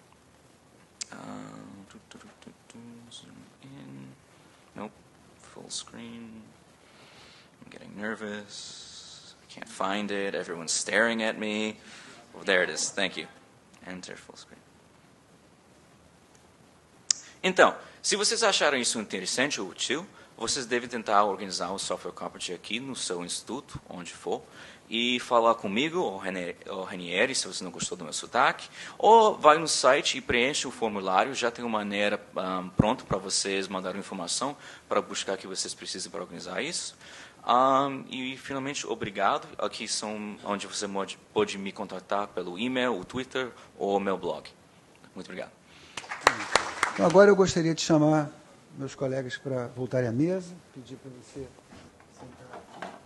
Uh, Nope. Full screen. I'm getting nervous. I can't find it. Everyone's staring at me. Oh, there it is. Thank you. Enter full screen. Então, se vocês acharam isso interessante ou útil, vocês devem tentar organizar o Software Carpentry aqui no seu instituto, onde for, e falar comigo, ou Ranieri, se você não gostou do meu sotaque, ou vai no site e preenche o formulário. Já tem uma maneira um, pronta para vocês mandarem informação para buscar o que vocês precisam para organizar isso. Um, e, finalmente, obrigado. Aqui são onde você pode, pode me contatar pelo e-mail, o Twitter ou o meu blog. Muito obrigado. Então, agora eu gostaria de chamar meus colegas para voltarem à mesa, pedir para você sentar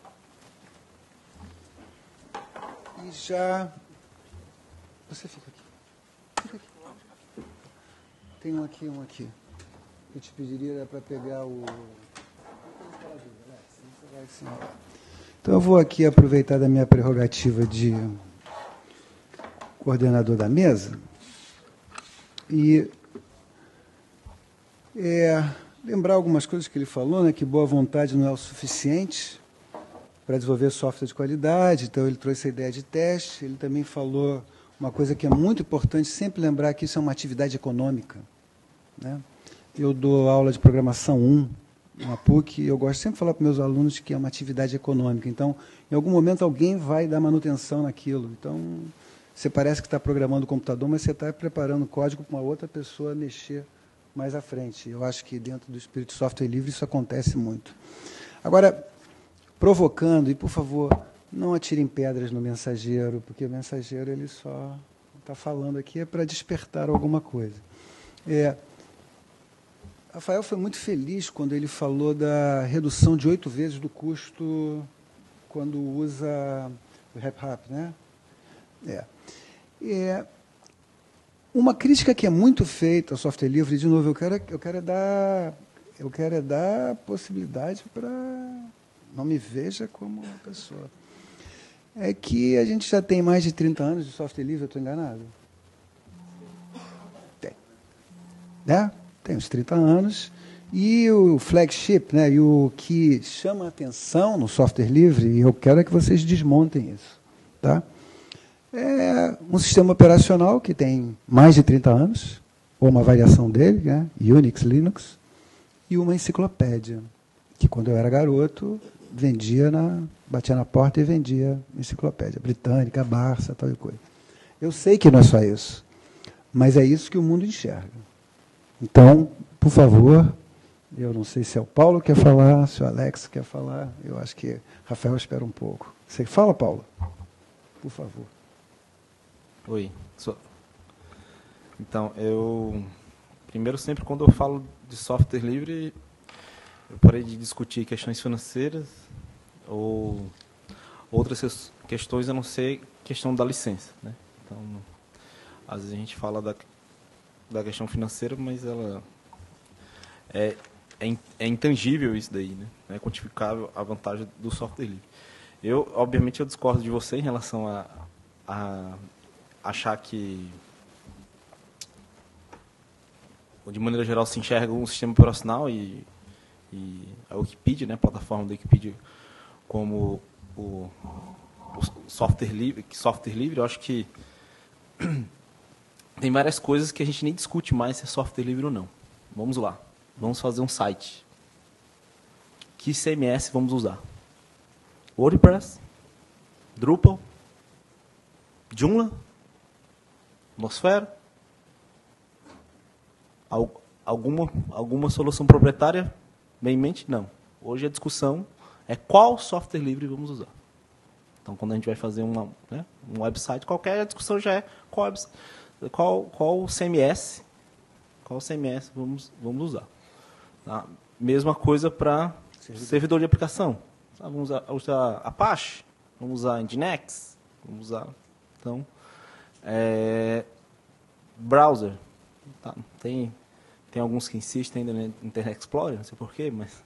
aqui. E já... Você fica aqui. Fica aqui. Tem um aqui, um aqui. Eu te pediria para pegar o... Então, eu vou aqui aproveitar da minha prerrogativa de coordenador da mesa e é, lembrar algumas coisas que ele falou, né, que boa vontade não é o suficiente para desenvolver software de qualidade. Então, ele trouxe a ideia de teste. Ele também falou uma coisa que é muito importante, sempre lembrar que isso é uma atividade econômica, né? Eu dou aula de programação um, uma P U C, e eu gosto sempre de falar para meus alunos que é uma atividade econômica. Então, em algum momento, alguém vai dar manutenção naquilo. Então, você parece que está programando o computador, mas você está preparando código para uma outra pessoa mexer mais à frente. Eu acho que dentro do espírito de software livre isso acontece muito. Agora, provocando, e por favor, não atirem pedras no mensageiro, porque o mensageiro ele só está falando aqui é para despertar alguma coisa. É, Rafael foi muito feliz quando ele falou da redução de oito vezes do custo quando usa o RepRap, né? É. É. Uma crítica que é muito feita ao software livre, de novo, eu quero, eu quero é dar, eu quero é dar possibilidade para não me veja como uma pessoa. É que a gente já tem mais de trinta anos de software livre, eu estou enganado? né? Tem uns trinta anos. E o flagship, né? E o que chama a atenção no software livre, e eu quero é que vocês desmontem isso, tá? É um sistema operacional que tem mais de trinta anos, ou uma variação dele, né? Unix, Linux, e uma enciclopédia, que quando eu era garoto, vendia na, batia na porta e vendia enciclopédia britânica, Barça, tal e coisa. Eu sei que não é só isso, mas é isso que o mundo enxerga. Então, por favor, eu não sei se é o Paulo que quer falar, se o Alex quer falar, eu acho que Rafael espera um pouco. Você fala, Paulo? Por favor. Oi. Sou... Então, eu... Primeiro, sempre quando eu falo de software livre, eu parei de discutir questões financeiras ou outras questões, a não ser questão da licença, né? Então, às vezes a gente fala da, da questão financeira, mas ela é, é, é intangível isso daí, né? Não é quantificável a vantagem do software livre. Eu, obviamente, eu discordo de você em relação a, a achar que, de maneira geral, se enxerga um sistema operacional e, e a Wikipedia, né, a plataforma da Wikipedia, como o, o software livre, software livre, eu acho que tem várias coisas que a gente nem discute mais se é software livre ou não. Vamos lá, vamos fazer um site. Que C M S vamos usar? WordPress? Drupal? Joomla? Nosfera? Alguma, alguma solução proprietária? Bem em mente? Não. Hoje a discussão é qual software livre vamos usar. Então, quando a gente vai fazer uma, né, um website qualquer, a discussão já é qual, qual, qual C M S, qual C M S vamos, vamos usar. A mesma coisa para servidor de aplicação. Vamos usar, usar Apache, vamos usar Nginx, vamos usar... Então, é, browser. Tá, tem, tem alguns que insistem ainda no Internet Explorer, não sei porquê, mas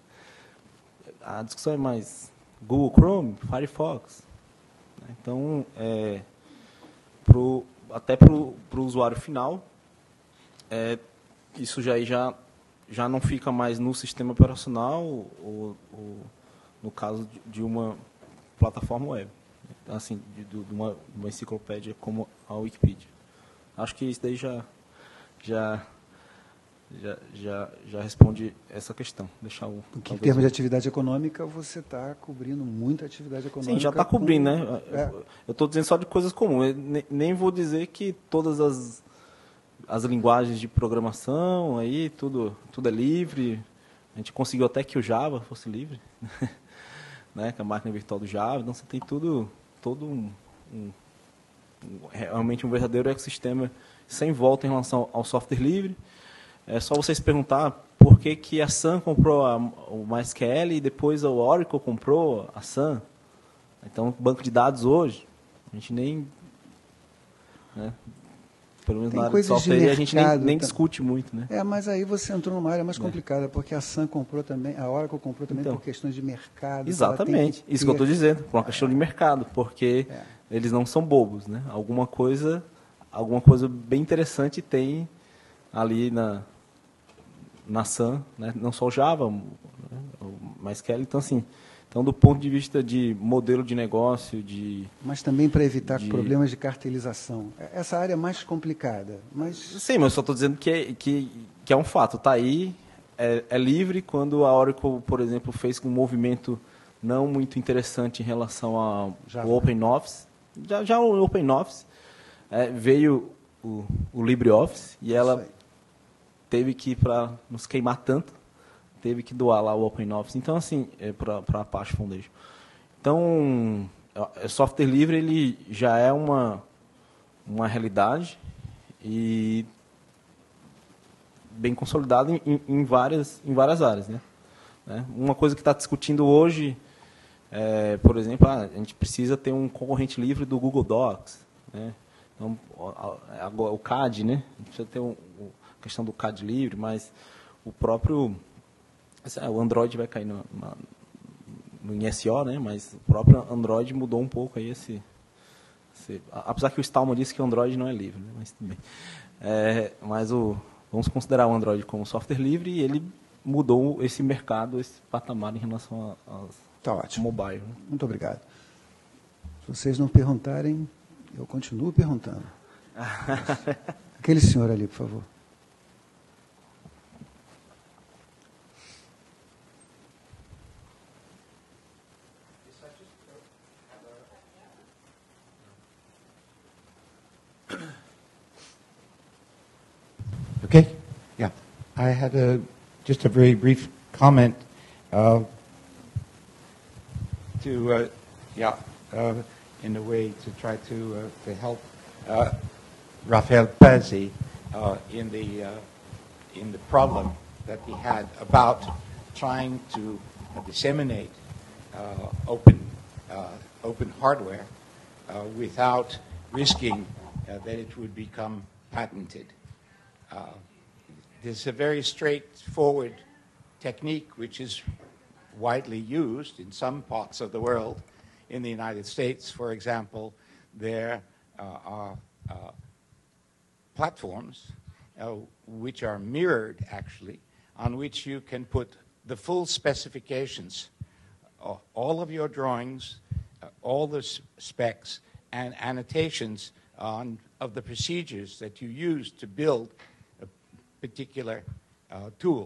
a discussão é mais Google Chrome, Firefox. Então, é, pro, até para o usuário final, é, isso já, já, já não fica mais no sistema operacional ou, ou no caso de, de uma plataforma web, assim, de, de uma, uma enciclopédia como a Wikipedia. Acho que isso daí já, já, já, já, já responde essa questão. Deixar o, Porque em termos de atividade econômica, você está cobrindo muita atividade econômica. Sim, já está cobrindo, com... né? É. Eu estou dizendo só de coisas comuns. Eu nem vou dizer que todas as, as linguagens de programação, aí, tudo, tudo é livre. A gente conseguiu até que o Java fosse livre, né? Que é a máquina virtual do Java. Então, você tem tudo, todo um, um, um, realmente um verdadeiro ecossistema sem volta em relação ao software livre. É só vocês perguntar por que, que a Sun comprou a, o MySQL e depois o Oracle comprou a Sun. Então, banco de dados hoje, a gente nem... Né, pelo menos na área de software, a gente nem, nem discute muito. Né? É, mas aí você entrou numa área mais complicada, porque a Sun comprou também, a Oracle comprou também então, por questões de mercado. Exatamente, que isso que eu estou dizendo, por uma questão de mercado, porque é. eles não são bobos. Né? Alguma coisa, alguma coisa bem interessante tem ali na... na Sun, né? Não só o Java, né? o MySQL. Então, assim, então, do ponto de vista de modelo de negócio, de... Mas também para evitar de... problemas de cartelização. Essa área é mais complicada. Mas... Sim, mas eu só estou dizendo que é, que, que é um fato. Está aí, é, é livre. Quando a Oracle, por exemplo, fez um movimento não muito interessante em relação ao OpenOffice, já, já o OpenOffice, é, veio o, o LibreOffice e ela... teve que, para nos queimar tanto, teve que doar lá o OpenOffice. Então, assim, é para a Apache Foundation. Então, o software livre ele já é uma, uma realidade e bem consolidado em, em, várias, em várias áreas. Né? Uma coisa que está discutindo hoje, é, por exemplo, ah, a gente precisa ter um concorrente livre do Google Docs. Né? Então, o C A D, né? A gente precisa ter um... questão do C A D livre, mas o próprio o Android vai cair no, na, no I S O, né? Mas o próprio Android mudou um pouco aí esse, esse apesar que o Stallman disse que o Android não é livre, né? Mas tudo bem. É, mas o, vamos considerar o Android como software livre, e ele mudou esse mercado, esse patamar em relação ao Tá ótimo. mobile. Muito obrigado. Se vocês não perguntarem, eu continuo perguntando. Aquele senhor ali, por favor. Okay. Yeah. I had a, just a very brief comment uh, to, uh, yeah, uh, in a way to try to, uh, to help uh, Rafael Pazzi uh, in, the, uh, in the problem that he had about trying to uh, disseminate uh, open, uh, open hardware uh, without risking uh, that it would become patented. Uh, there's a very straightforward technique which is widely used in some parts of the world. In the United States, for example, there uh, are uh, platforms uh, which are mirrored, actually, on which you can put the full specifications, uh, all of your drawings, uh, all the specs, and annotations on, of the procedures that you use to build a particular uh, tool.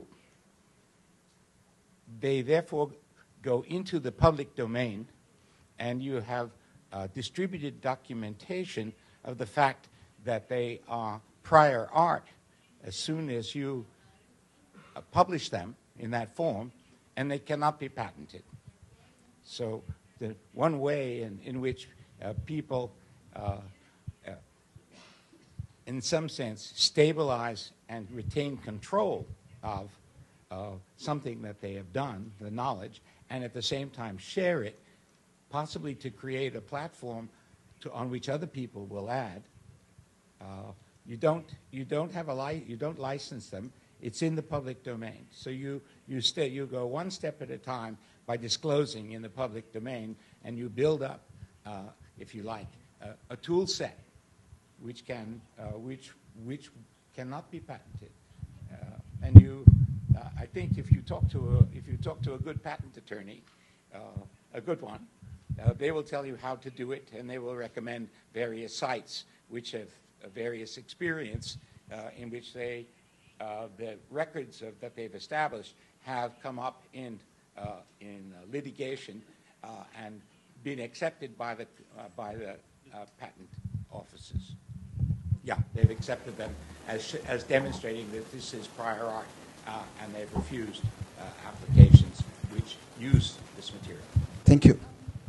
They therefore go into the public domain, and you have uh, distributed documentation of the fact that they are prior art as soon as you uh, publish them in that form, and they cannot be patented. So the one way in, in which uh, people, uh, uh, in some sense, stabilize and retain control of uh, something that they have done, the knowledge, and at the same time share it, possibly to create a platform to, on which other people will add. Uh, you don't you don't have a li you don't license them. It's in the public domain. So you you stay you go one step at a time by disclosing in the public domain, and you build up, uh, if you like, uh, a tool set which can uh, which which cannot be patented. Uh, and you, uh, I think, if you talk to a if you talk to a good patent attorney, uh, a good one. Uh, they will tell you how to do it, and they will recommend various sites which have uh, various experience uh, in which they, uh, the records of, that they've established have come up in, uh, in uh, litigation uh, and been accepted by the, uh, by the uh, patent offices. Yeah, they've accepted them as, as demonstrating that this is prior art, uh, and they've refused uh, applications which use this material. Thank you.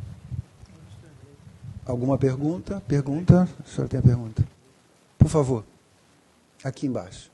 Alguma pergunta? Pergunta? A senhora tem a pergunta? Por favor. Aqui embaixo.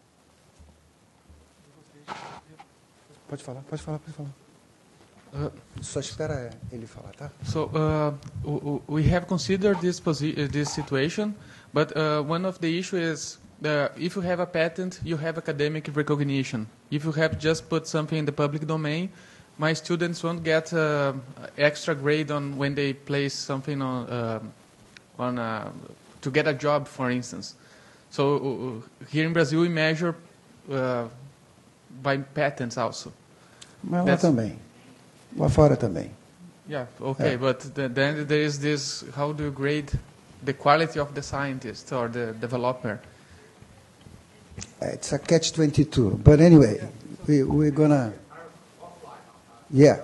Pode falar, pode falar, pode falar. Uh, Só espera ele falar, tá? So uh, we have considered this posi this situation, but uh, one of the issues is uh, if you have a patent, you have academic recognition. If you have just put something in the public domain, my students won't get uh, extra grade on when they place something on uh, on a, to get a job, for instance. So uh, here in Brazil, we measure uh, by patents also. Mas lá também. Lá fora também. Yeah, okay, yeah. But the, then there is this, how do you grade the quality of the scientist or the developer? It's a catch twenty-two. But anyway, we, we're going to... Yeah.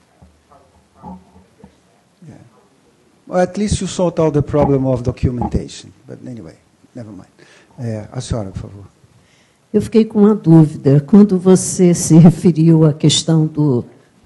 Yeah. Well, at least you sort out the problem of documentation. But anyway, never mind. É, a senhora, por favor. Eu fiquei com uma dúvida. Quando você se referiu à questão do...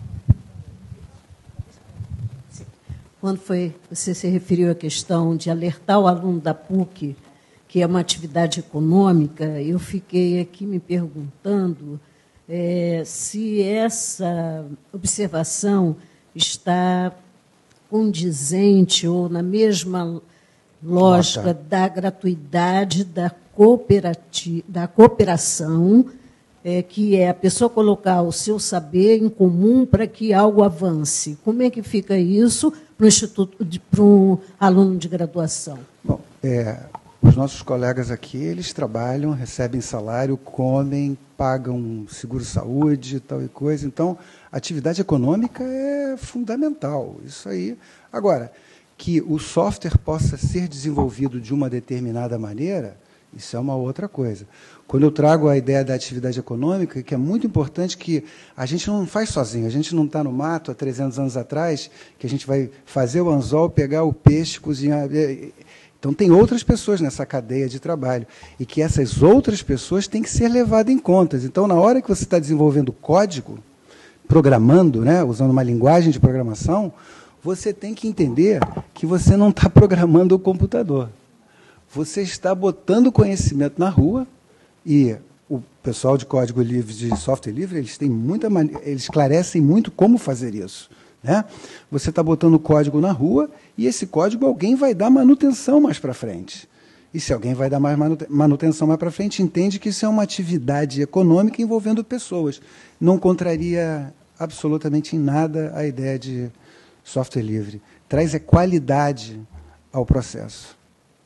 Quando foi, você se referiu à questão de alertar o aluno da P U C, que é uma atividade econômica, eu fiquei aqui me perguntando... É, se essa observação está condizente ou na mesma lógica ah, tá. da gratuidade da, da cooperação, é, que é a pessoa colocar o seu saber em comum para que algo avance. Como é que fica isso para um instituto, para um aluno de graduação? Bom, é, Os nossos colegas aqui, eles trabalham, recebem salário, comem, pagam seguro-saúde e tal e coisa. Então, a atividade econômica é fundamental. Isso aí. Agora, que o software possa ser desenvolvido de uma determinada maneira, isso é uma outra coisa. Quando eu trago a ideia da atividade econômica, que é muito importante que a gente não faz sozinho, a gente não está no mato há trezentos anos atrás, que a gente vai fazer o anzol, pegar o peixe, cozinhar. Então, tem outras pessoas nessa cadeia de trabalho, e que essas outras pessoas têm que ser levadas em conta. Então, na hora que você está desenvolvendo código, programando, né, usando uma linguagem de programação, você tem que entender que você não está programando o computador. Você está botando conhecimento na rua, e o pessoal de código livre, de software livre, eles têm muita mane- eles esclarecem muito como fazer isso. Né? Você está botando código na rua, e esse código alguém vai dar manutenção mais para frente. E se alguém vai dar mais manutenção mais para frente, entende que isso é uma atividade econômica envolvendo pessoas. Não contraria absolutamente em nada a ideia de software livre. Traz é qualidade ao processo.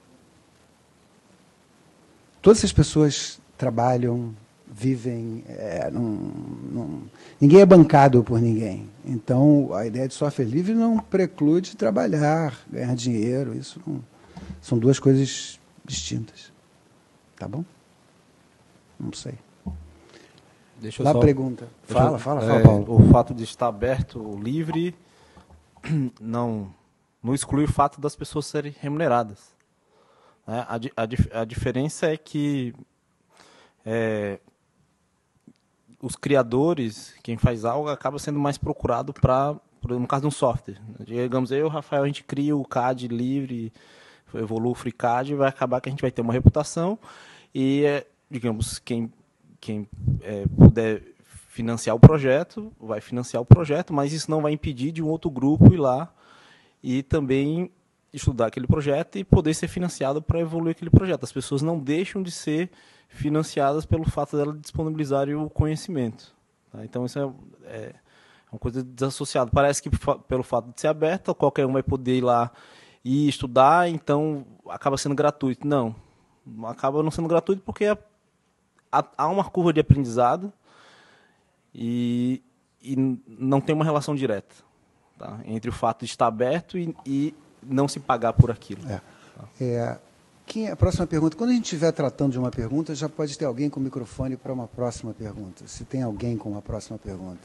Todas essas pessoas trabalham, vivem, é, num, num, ninguém é bancado por ninguém. Então, a ideia de software livre não preclude trabalhar, ganhar dinheiro. Isso não, são duas coisas distintas. Tá bom? Não sei. Deixa eu Lá só, a pergunta. Fala, eu, fala, fala, é, Paulo. O fato de estar aberto, livre, não, não exclui o fato das pessoas serem remuneradas. É, a, a, a diferença é que é, os criadores, quem faz algo, acaba sendo mais procurado para, no caso de um software. Digamos, eu e o Rafael, a gente cria o C A D livre, evolui o FreeCAD, vai acabar que a gente vai ter uma reputação e, é, digamos, quem, quem é, puder financiar o projeto, vai financiar o projeto, mas isso não vai impedir de um outro grupo ir lá e também estudar aquele projeto e poder ser financiado para evoluir aquele projeto. As pessoas não deixam de ser financiadas pelo fato de elas disponibilizarem o conhecimento. Tá? Então, isso é, é uma coisa desassociada. Parece que, pelo fato de ser aberta, qualquer um vai poder ir lá e estudar, então acaba sendo gratuito. Não, acaba não sendo gratuito porque há uma curva de aprendizado e, e não tem uma relação direta, tá? Entre o fato de estar aberto e, e não se pagar por aquilo. É. É, quem é a próxima pergunta? Quando a gente estiver tratando de uma pergunta, já pode ter alguém com o microfone para uma próxima pergunta. Se tem alguém com uma próxima pergunta.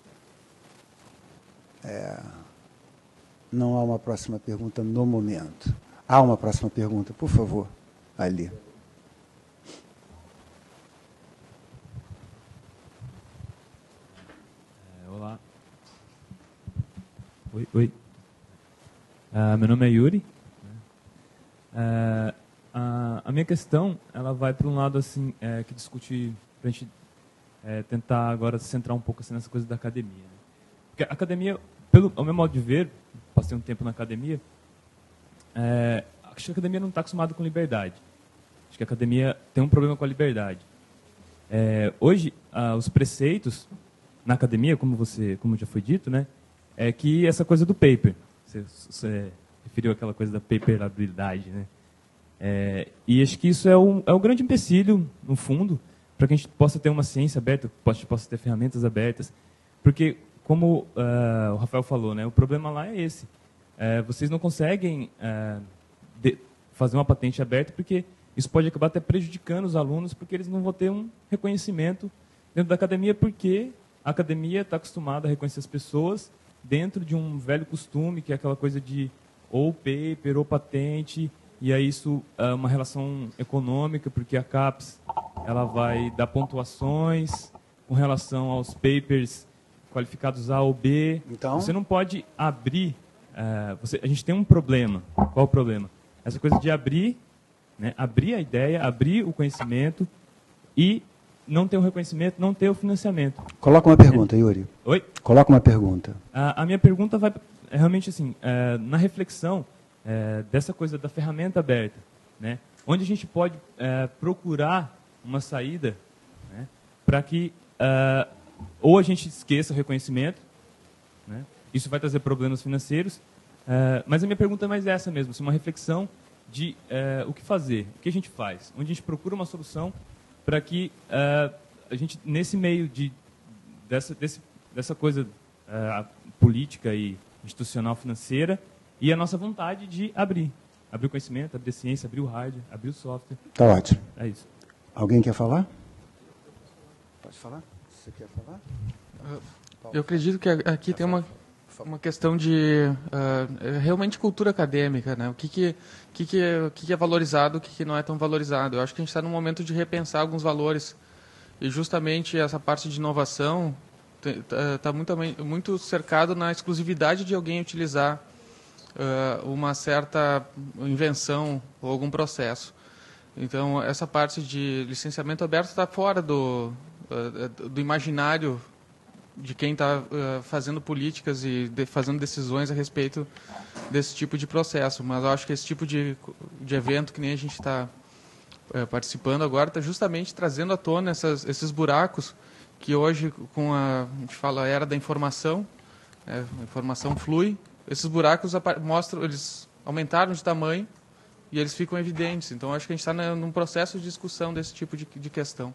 É, não há uma próxima pergunta no momento. Há uma próxima pergunta, por favor, ali. É, olá. Oi, oi. Uh, meu nome é Yuri. Uh, a, a minha questão, ela vai para um lado assim, é, que discute, para a gente é, tentar agora se centrar um pouco assim, nessa coisa da academia. Né? Porque a academia, pelo, ao meu modo de ver, passei um tempo na academia, é, acho que a academia não está acostumada com liberdade. Acho que a academia tem um problema com a liberdade. É, hoje, ah, os preceitos na academia, como você, como já foi dito, né, é que essa coisa do paper. Você, você referiu àquela coisa da paperabilidade, né? É, e acho que isso é um, é um grande empecilho, no fundo, para que a gente possa ter uma ciência aberta, possa, possa ter ferramentas abertas. Porque, como uh, o Rafael falou, né, o problema lá é esse. É, vocês não conseguem uh, de, fazer uma patente aberta, porque isso pode acabar até prejudicando os alunos, porque eles não vão ter um reconhecimento dentro da academia, porque a academia está acostumada a reconhecer as pessoas dentro de um velho costume, que é aquela coisa de ou paper ou patente, e aí isso é uma relação econômica, porque a CAPES ela vai dar pontuações com relação aos papers qualificados A ou B. Então, você não pode abrir... Uh, você, a gente tem um problema. Qual o problema? Essa coisa de abrir, né, abrir a ideia, abrir o conhecimento e não ter o reconhecimento, não ter o financiamento. Coloca uma pergunta, Yuri. Oi? Coloca uma pergunta. A, a minha pergunta vai é realmente assim, é, na reflexão é, dessa coisa da ferramenta aberta, né, onde a gente pode é, procurar uma saída, né, para que é, ou a gente esqueça o reconhecimento, né, isso vai trazer problemas financeiros, é, mas a minha pergunta é mais essa mesmo, assim, uma reflexão de é, o que fazer, o que a gente faz, onde a gente procura uma solução para que é, a gente, nesse meio de, dessa, desse, dessa coisa é, política e institucional financeira, e a nossa vontade de abrir. Abrir o conhecimento, abrir a ciência, abrir o hardware, abrir o software. Tá ótimo. É isso. Alguém quer falar? Pode falar? Você quer falar? Eu acredito que aqui tem uma, uma questão de uh, realmente cultura acadêmica, né? O que que, que, que, o que, que é valorizado, o que, que não é tão valorizado. Eu acho que a gente está num momento de repensar alguns valores. E justamente essa parte de inovação está muito, muito cercado na exclusividade de alguém utilizar uh, uma certa invenção ou algum processo. Então, essa parte de licenciamento aberto está fora do, uh, do imaginário de quem está uh, fazendo políticas e de, fazendo decisões a respeito desse tipo de processo. Mas eu acho que esse tipo de, de evento, que nem a gente está uh, participando agora, está justamente trazendo à tona essas, esses buracos que hoje, com a, a gente fala a era da informação, é, a informação flui, esses buracos mostram, eles aumentaram de tamanho e eles ficam evidentes. Então, acho que a gente está num processo de discussão desse tipo de, de questão.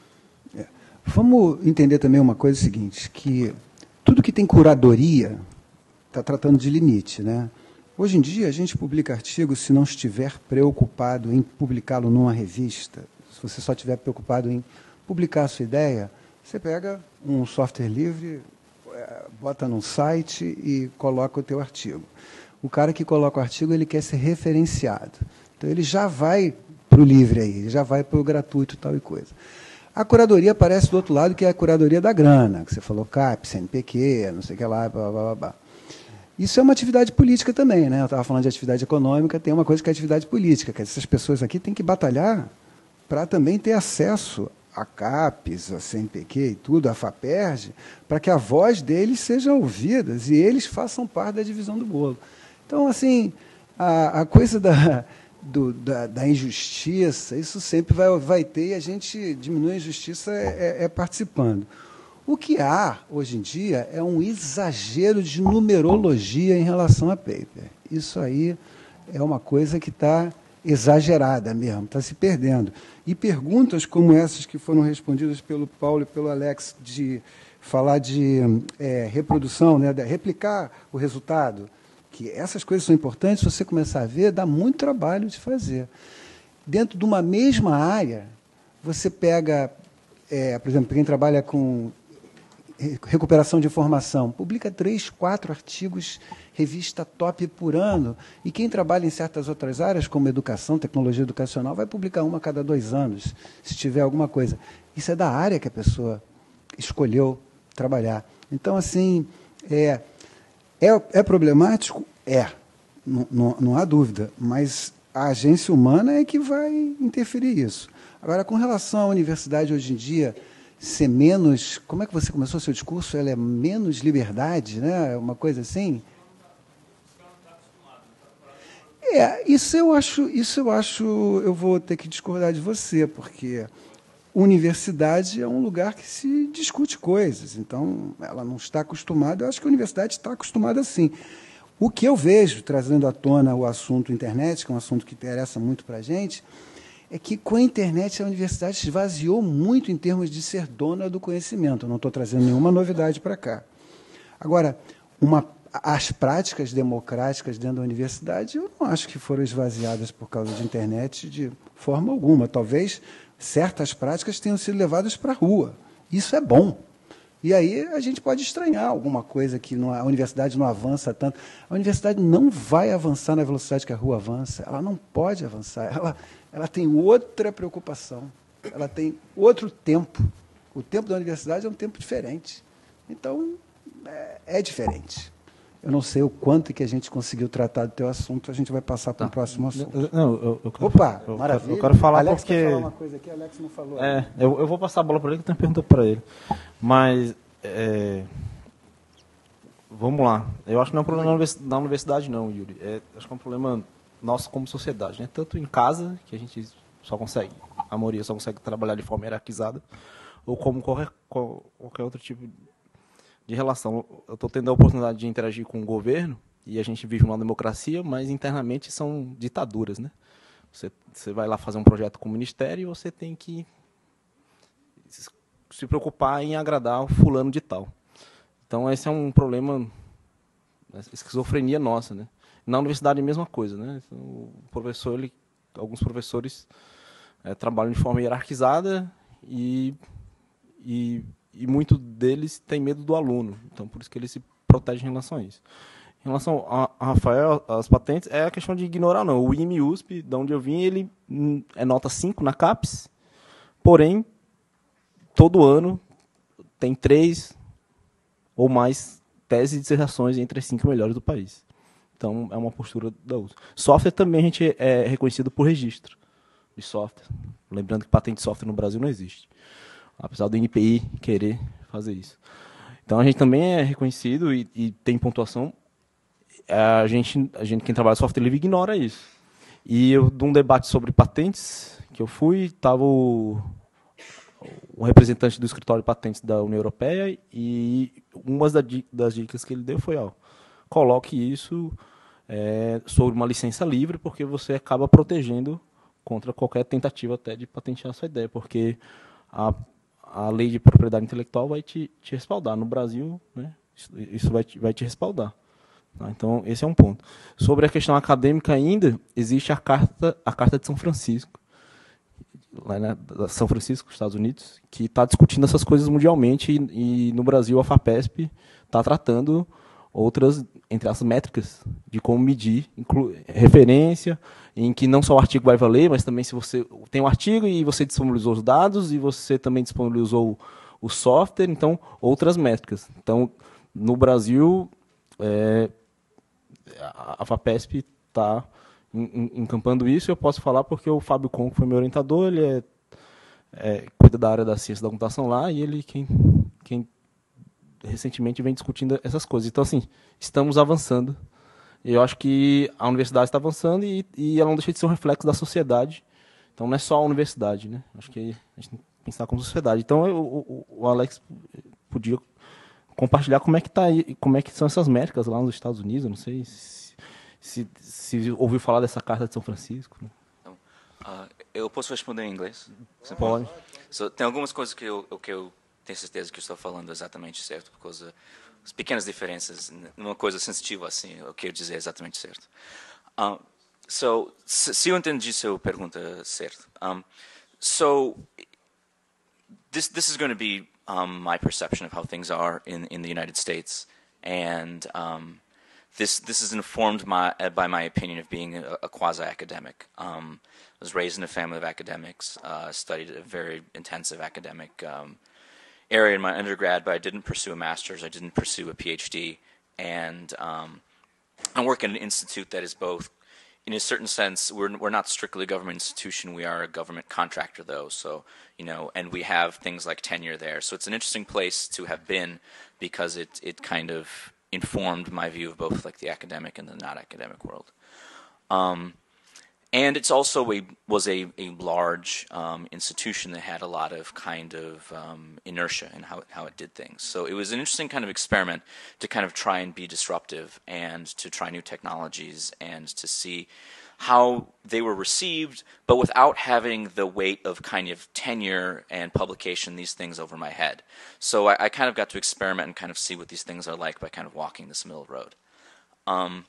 É. Vamos entender também uma coisa seguinte, que tudo que tem curadoria está tratando de limite, né? Hoje em dia, a gente publica artigo se não estiver preocupado em publicá-lo numa revista, se você só estiver preocupado em publicar a sua ideia, você pega um software livre, bota num site e coloca o teu artigo. O cara que coloca o artigo, ele quer ser referenciado. Então, ele já vai para o livre aí, ele já vai para o gratuito e tal e coisa. A curadoria aparece do outro lado, que é a curadoria da grana, que você falou C A P, C N P Q, não sei o que lá, blá, blá, blá, blá. Isso é uma atividade política também, né? Eu estava falando de atividade econômica, tem uma coisa que é atividade política, que essas pessoas aqui têm que batalhar para também ter acesso a CAPES, a C N P Q e tudo, a FAPERJ, para que a voz deles seja ouvida e eles façam parte da divisão do bolo. Então, assim, a, a coisa da, do, da, da injustiça, isso sempre vai, vai ter, e a gente diminui a injustiça é, é participando. O que há, hoje em dia, é um exagero de numerologia em relação a paper. Isso aí é uma coisa que está exagerada mesmo, está se perdendo. E perguntas como essas que foram respondidas pelo Paulo e pelo Alex, de falar de é, reprodução, né, de replicar o resultado, que essas coisas são importantes, se você começar a ver, dá muito trabalho de fazer. Dentro de uma mesma área, você pega, é, por exemplo, quem trabalha com recuperação de informação, publica três, quatro artigos, revista top por ano, e quem trabalha em certas outras áreas, como educação, tecnologia educacional, vai publicar uma a cada dois anos, se tiver alguma coisa. Isso é da área que a pessoa escolheu trabalhar. Então, assim, é, é, é problemático? É, não, não, não há dúvida, mas a agência humana é que vai interferir isso. Agora, com relação à universidade hoje em dia, ser menos... Como é que você começou o seu discurso? Ela é menos liberdade, né? Uma coisa assim? É, isso eu acho... Isso eu acho... Eu vou ter que discordar de você, porque universidade é um lugar que se discute coisas. Então, ela não está acostumada... Eu acho que a universidade está acostumada assim. O que eu vejo, trazendo à tona o assunto internet, que é um assunto que interessa muito para a gente, é que, com a internet, a universidade se esvaziou muito em termos de ser dona do conhecimento. Eu não estou trazendo nenhuma novidade para cá. Agora, uma, as práticas democráticas dentro da universidade, eu não acho que foram esvaziadas por causa de internet de forma alguma. Talvez certas práticas tenham sido levadas para a rua. Isso é bom. E aí a gente pode estranhar alguma coisa que não, a universidade não avança tanto. A universidade não vai avançar na velocidade que a rua avança. Ela não pode avançar. Ela, ela tem outra preocupação. Ela tem outro tempo. O tempo da universidade é um tempo diferente. Então, é, é diferente. Eu não sei o quanto que a gente conseguiu tratar do teu assunto, a gente vai passar para o tá. próximo assunto. Não, eu, eu quero, Opa, eu, maravilha. Eu quero falar Alex porque... quer falar uma coisa aqui, Alex não falou. É, eu, eu vou passar a bola para ele, que tem uma pergunta para ele. Mas, é, vamos lá. Eu acho que não é um problema da universidade, não, Yuri. É, acho que é um problema nosso como sociedade, né? Tanto em casa, que a gente só consegue, a maioria só consegue trabalhar de forma hierarquizada, ou como qualquer, qualquer outro tipo de relação. Eu estou tendo a oportunidade de interagir com o governo, e a gente vive uma democracia, mas internamente são ditaduras, né? Você, você vai lá fazer um projeto com o ministério e você tem que se preocupar em agradar o fulano de tal. Então, esse é um problema, esquizofrenia nossa, né? Na universidade, a mesma coisa, né? O professor, ele, alguns professores é, trabalham de forma hierarquizada e, e, e muitos deles têm medo do aluno. Então, por isso que eles se protegem em relação a isso. Em relação a, a Rafael, as patentes, é a questão de ignorar, não. O I M U S P, de onde eu vim, ele é nota cinco na CAPES, porém, todo ano tem três ou mais teses de dissertações entre as cinco melhores do país. Então, é uma postura da U S P. Software também a gente é reconhecido por registro de software. Lembrando que patente de software no Brasil não existe, apesar do N P I querer fazer isso. Então, a gente também é reconhecido e, e tem pontuação. A gente, a gente, quem trabalha software livre, ignora isso. E eu, de um debate sobre patentes que eu fui, estava o, o representante do escritório de patentes da União Europeia e uma das dicas que ele deu foi, ó, coloque isso é, sobre uma licença livre, porque você acaba protegendo contra qualquer tentativa até de patentear a sua ideia, porque a, a lei de propriedade intelectual vai te, te respaldar. No Brasil, né, isso, isso vai, te, vai te respaldar. Tá? Então, esse é um ponto. Sobre a questão acadêmica ainda, existe a Carta, a Carta de São Francisco, lá na São Francisco, Estados Unidos, que está discutindo essas coisas mundialmente e, e no Brasil a FAPESP está tratando outras, entre as métricas de como medir, inclu, referência, em que não só o artigo vai valer, mas também se você tem um artigo e você disponibilizou os dados e você também disponibilizou o, o software, então outras métricas. Então, no Brasil, é, a, a FAPESP está encampando isso, e eu posso falar porque o Fábio Conco foi meu orientador, ele é, é, cuida da área da ciência da computação lá, e ele quem, quem recentemente vem discutindo essas coisas. Então, assim, estamos avançando. Eu acho que a universidade está avançando e, e ela não deixa de ser um reflexo da sociedade. Então, não é só a universidade, né? Acho que a gente tem que pensar como sociedade. Então, eu, o, o Alex podia compartilhar como é que tá aí, como é que são essas métricas lá nos Estados Unidos. Eu não sei se, se, se ouviu falar dessa Carta de São Francisco. Né? Então, uh, eu posso responder em inglês? Você pode. So, tem algumas coisas que eu, que eu tenho certeza que eu estou falando exatamente certo, por causa das pequenas diferenças, numa coisa sensitiva assim, eu quero dizer exatamente certo. Um, so, se, se eu entendi sua pergunta certo, um, so this this is going to be um, my perception of how things are in in the United States, and um, this this is informed my, uh, by my opinion of being a, a quasi-academic. Um, I was raised in a family of academics, uh, studied a very intensive academic um, area in my undergrad, but I didn't pursue a master's, I didn't pursue a PhD, and um, I work at an institute that is both, in a certain sense, we're, we're not strictly a government institution, we are a government contractor though, so, you know, and we have things like tenure there, so it's an interesting place to have been, because it, it kind of informed my view of both like the academic and the not academic world. Um, And it's also a was a, a large um, institution that had a lot of kind of um, inertia in how how it did things. So it was an interesting kind of experiment to kind of try and be disruptive and to try new technologies and to see how they were received, but without having the weight of kind of tenure and publication, these things over my head. So I, I kind of got to experiment and kind of see what these things are like by kind of walking this middle road. Um,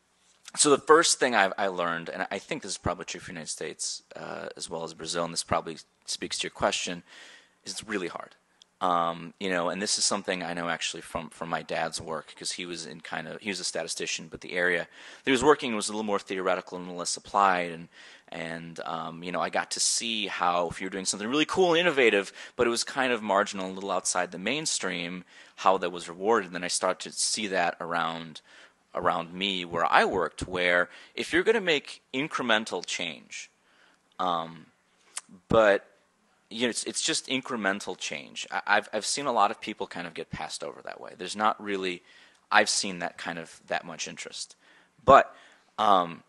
So the first thing I've, I learned, and I think this is probably true for the United States uh, as well as Brazil, and this probably speaks to your question, is it's really hard. Um, you know, and this is something I know actually from, from my dad's work, because he was in kind of, he was a statistician, but the area that he was working was a little more theoretical and less applied, and, and um, you know, I got to see how if you're doing something really cool and innovative, but it was kind of marginal, a little outside the mainstream, how that was rewarded, and then I started to see that around around me where I worked, where if you're going to make incremental change, um, but you know, it's, it's just incremental change. I, I've I've seen a lot of people kind of get passed over that way. There's not really, I've seen that kind of that much interest, but um,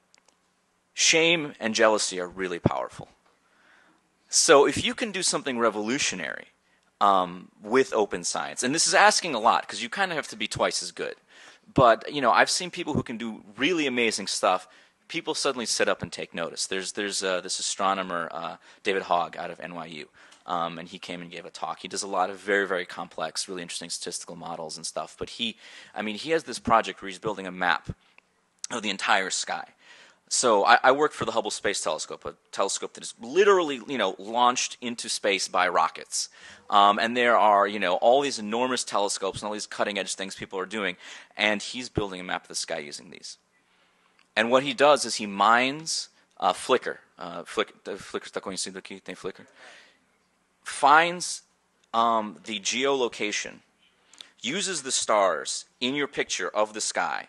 shame and jealousy are really powerful. So if you can do something revolutionary, um, with open science. And this is asking a lot, because you kind of have to be twice as good. But, you know, I've seen people who can do really amazing stuff. People suddenly sit up and take notice. There's, there's uh, this astronomer, uh, David Hogg, out of N Y U. Um, and he came and gave a talk. He does a lot of very, very complex, really interesting statistical models and stuff. But he, I mean, he has this project where he's building a map of the entire sky. So I, I work for the Hubble Space Telescope, a telescope that is literally, you know, launched into space by rockets. Um, and there are, you know, all these enormous telescopes and all these cutting-edge things people are doing. And he's building a map of the sky using these. And what he does is he mines uh, Flickr. Uh, Flickr, Flickr está conhecido aqui, tem Flickr. Finds um, the geolocation, uses the stars in your picture of the sky,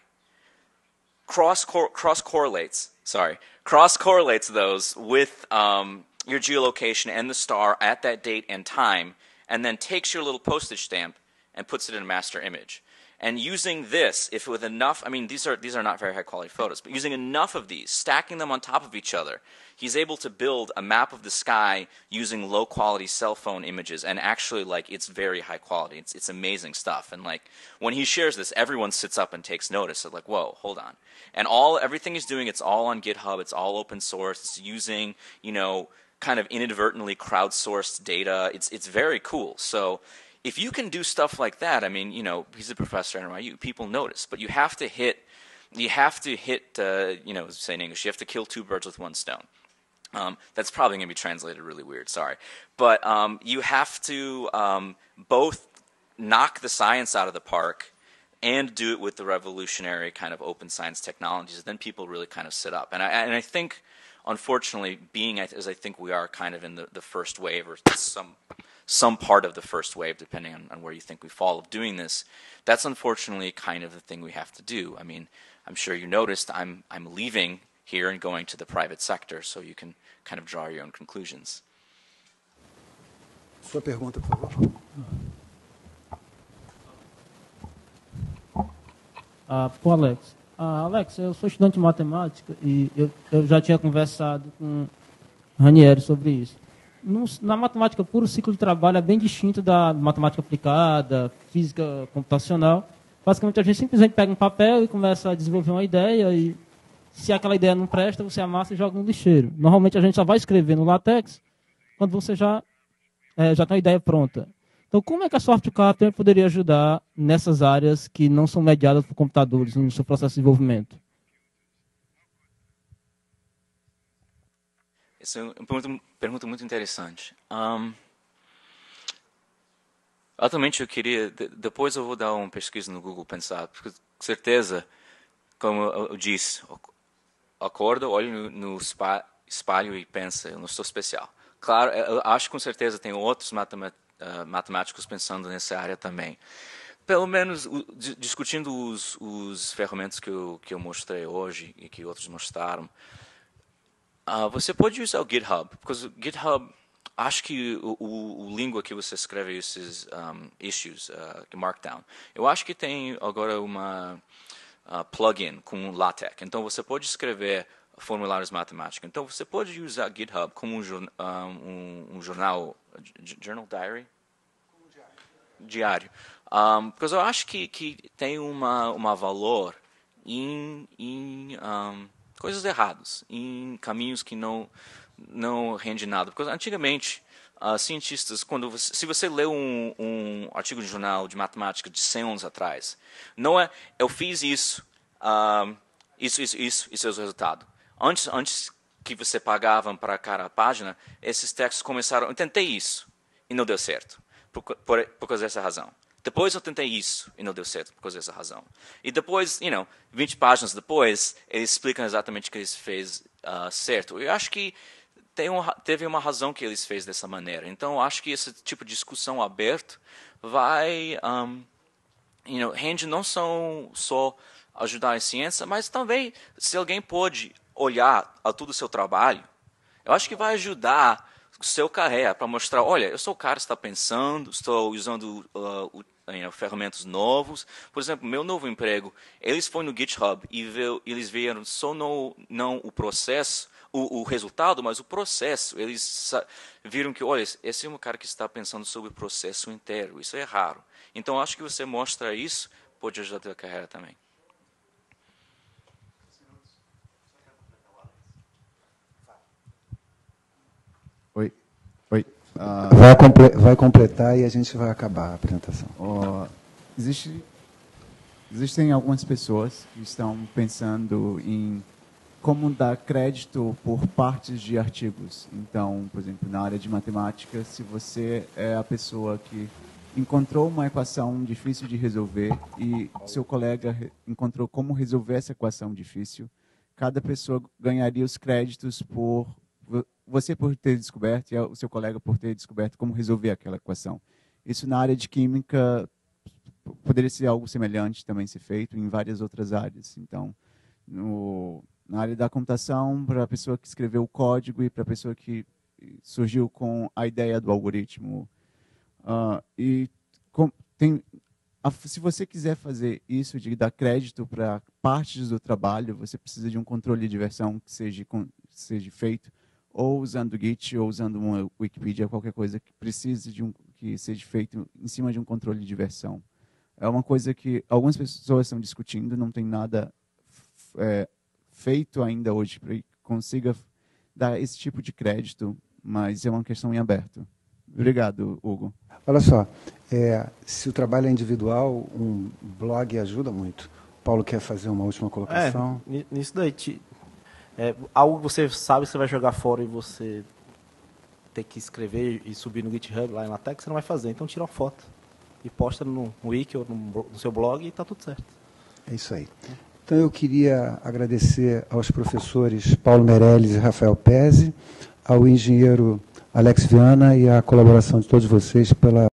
cross cor cross correlates, sorry, cross correlates those with um, your geolocation and the star at that date and time, and then takes your little postage stamp and puts it in a master image. And using this, if with enough, I mean, these are these are not very high quality photos, but using enough of these, stacking them on top of each other, he's able to build a map of the sky using low quality cell phone images, and actually, like, it's very high quality. It's it's amazing stuff. And like when he shares this, everyone sits up and takes notice of like, whoa, hold on. And all everything he's doing, it's all on GitHub. It's all open source. It's using, you know, kind of inadvertently crowdsourced data. It's it's very cool. So if you can do stuff like that, I mean, you know, he's a professor at N Y U. People notice, but you have to hit, you have to hit, uh, you know, say in English, you have to kill two birds with one stone. Um, that's probably going to be translated really weird. Sorry, but um, you have to um, both knock the science out of the park and do it with the revolutionary kind of open science technologies. Then people really kind of sit up, and I and I think, unfortunately, being as I think we are, kind of in the the first wave or some. some part of the first wave, depending on, on where you think we fall, of doing this, that's unfortunately kind of the thing we have to do. I mean, I'm sure you noticed I'm, I'm leaving here and going to the private sector, so you can kind of draw your own conclusions. Sua pergunta, por favor. Ah, para o Alex. Ah, Alex, eu sou estudante de matemática e eu, eu já tinha conversado com Ranieri sobre isso. Na matemática pura, o ciclo de trabalho é bem distinto da matemática aplicada, física computacional. Basicamente, a gente simplesmente pega um papel e começa a desenvolver uma ideia e, se aquela ideia não presta, você amassa e joga no lixeiro. Normalmente, a gente só vai escrever no LaTeX quando você já, é, já tem uma ideia pronta. Então, como é que a Software Carpenter poderia ajudar nessas áreas que não são mediadas por computadores no seu processo de desenvolvimento? Essa é uma pergunta, pergunta muito interessante. Um, atualmente eu queria, de, depois eu vou dar uma pesquisa no Google pensar, porque com certeza, como eu, eu disse, acorda, olha no, no spa, espelho e pensa, eu não sou especial. Claro, eu acho que com certeza tem outros matemat, uh, matemáticos pensando nessa área também. Pelo menos o, discutindo os, os ferramentas que eu, que eu mostrei hoje e que outros mostraram, Uh, você pode usar o GitHub, porque o GitHub, acho que o, o, o língua que você escreve esses um, issues, uh, Markdown, eu acho que tem agora uma uh, plugin com LaTeX. Então você pode escrever formulários matemáticos. Então você pode usar GitHub como um, um, um jornal, journal diary, como diário. diário. Um, porque eu acho que que tem uma uma valor em, em um, coisas erradas, em caminhos que não não rende nada. Porque antigamente, uh, cientistas, quando você, se você lê um, um artigo de jornal de matemática de cem anos atrás, não é, eu fiz isso, uh, isso, isso, isso, isso é o resultado. Antes, antes que você pagava para cada página, esses textos começaram, eu tentei isso e não deu certo, por, por, por causa dessa razão. Depois eu tentei isso e não deu certo por causa dessa razão. E depois, you know, vinte páginas depois, eles explicam exatamente o que eles fez uh, certo. Eu acho que tem um, teve uma razão que eles fez dessa maneira. Então, eu acho que esse tipo de discussão aberta vai, um, you know, rende não só, só ajudar a ciência, mas também, se alguém pode olhar a todo o seu trabalho, eu acho que vai ajudar o seu carreira para mostrar, olha, eu sou o cara que está pensando, estou usando uh, uh, you know, ferramentas novos. Por exemplo, meu novo emprego, eles foram no GitHub e viu, eles viram só no, não o processo, o, o resultado, mas o processo. Eles viram que, olha, esse é um cara que está pensando sobre o processo inteiro. Isso é raro. Então, acho que você mostra isso, pode ajudar a carreira também. Oi. Oi. Uh, vai, comple vai completar e a gente vai acabar a apresentação. Uh, existe, existem algumas pessoas que estão pensando em como dar crédito por partes de artigos. Então, por exemplo, na área de matemática, se você é a pessoa que encontrou uma equação difícil de resolver e seu colega encontrou como resolver essa equação difícil, cada pessoa ganharia os créditos por você por ter descoberto e o seu colega por ter descoberto como resolver aquela equação. Isso na área de química poderia ser algo semelhante também ser feito em várias outras áreas. Então, no, na área da computação, para a pessoa que escreveu o código e para a pessoa que surgiu com a ideia do algoritmo. Uh, e com, tem, a, se você quiser fazer isso, de dar crédito para partes do trabalho, você precisa de um controle de versão que seja, com, seja feito ou usando o Git, ou usando uma Wikipedia, qualquer coisa que precise de um, que seja feito em cima de um controle de versão. É uma coisa que algumas pessoas estão discutindo, não tem nada é, feito ainda hoje para que consiga dar esse tipo de crédito, mas é uma questão em aberto. Obrigado, Hugo. Olha só, é, se o trabalho é individual, um blog ajuda muito. O Paulo quer fazer uma última colocação? É, nisso daí... Te... É, algo que você sabe que você vai jogar fora e você ter que escrever e subir no GitHub lá em LaTeX, você não vai fazer. Então tira uma foto e posta no Wiki ou no, no seu blog e está tudo certo. É isso aí. Então eu queria agradecer aos professores Paulo Meirelles e Rafael Pezzi, ao engenheiro Alex Viana e a colaboração de todos vocês pela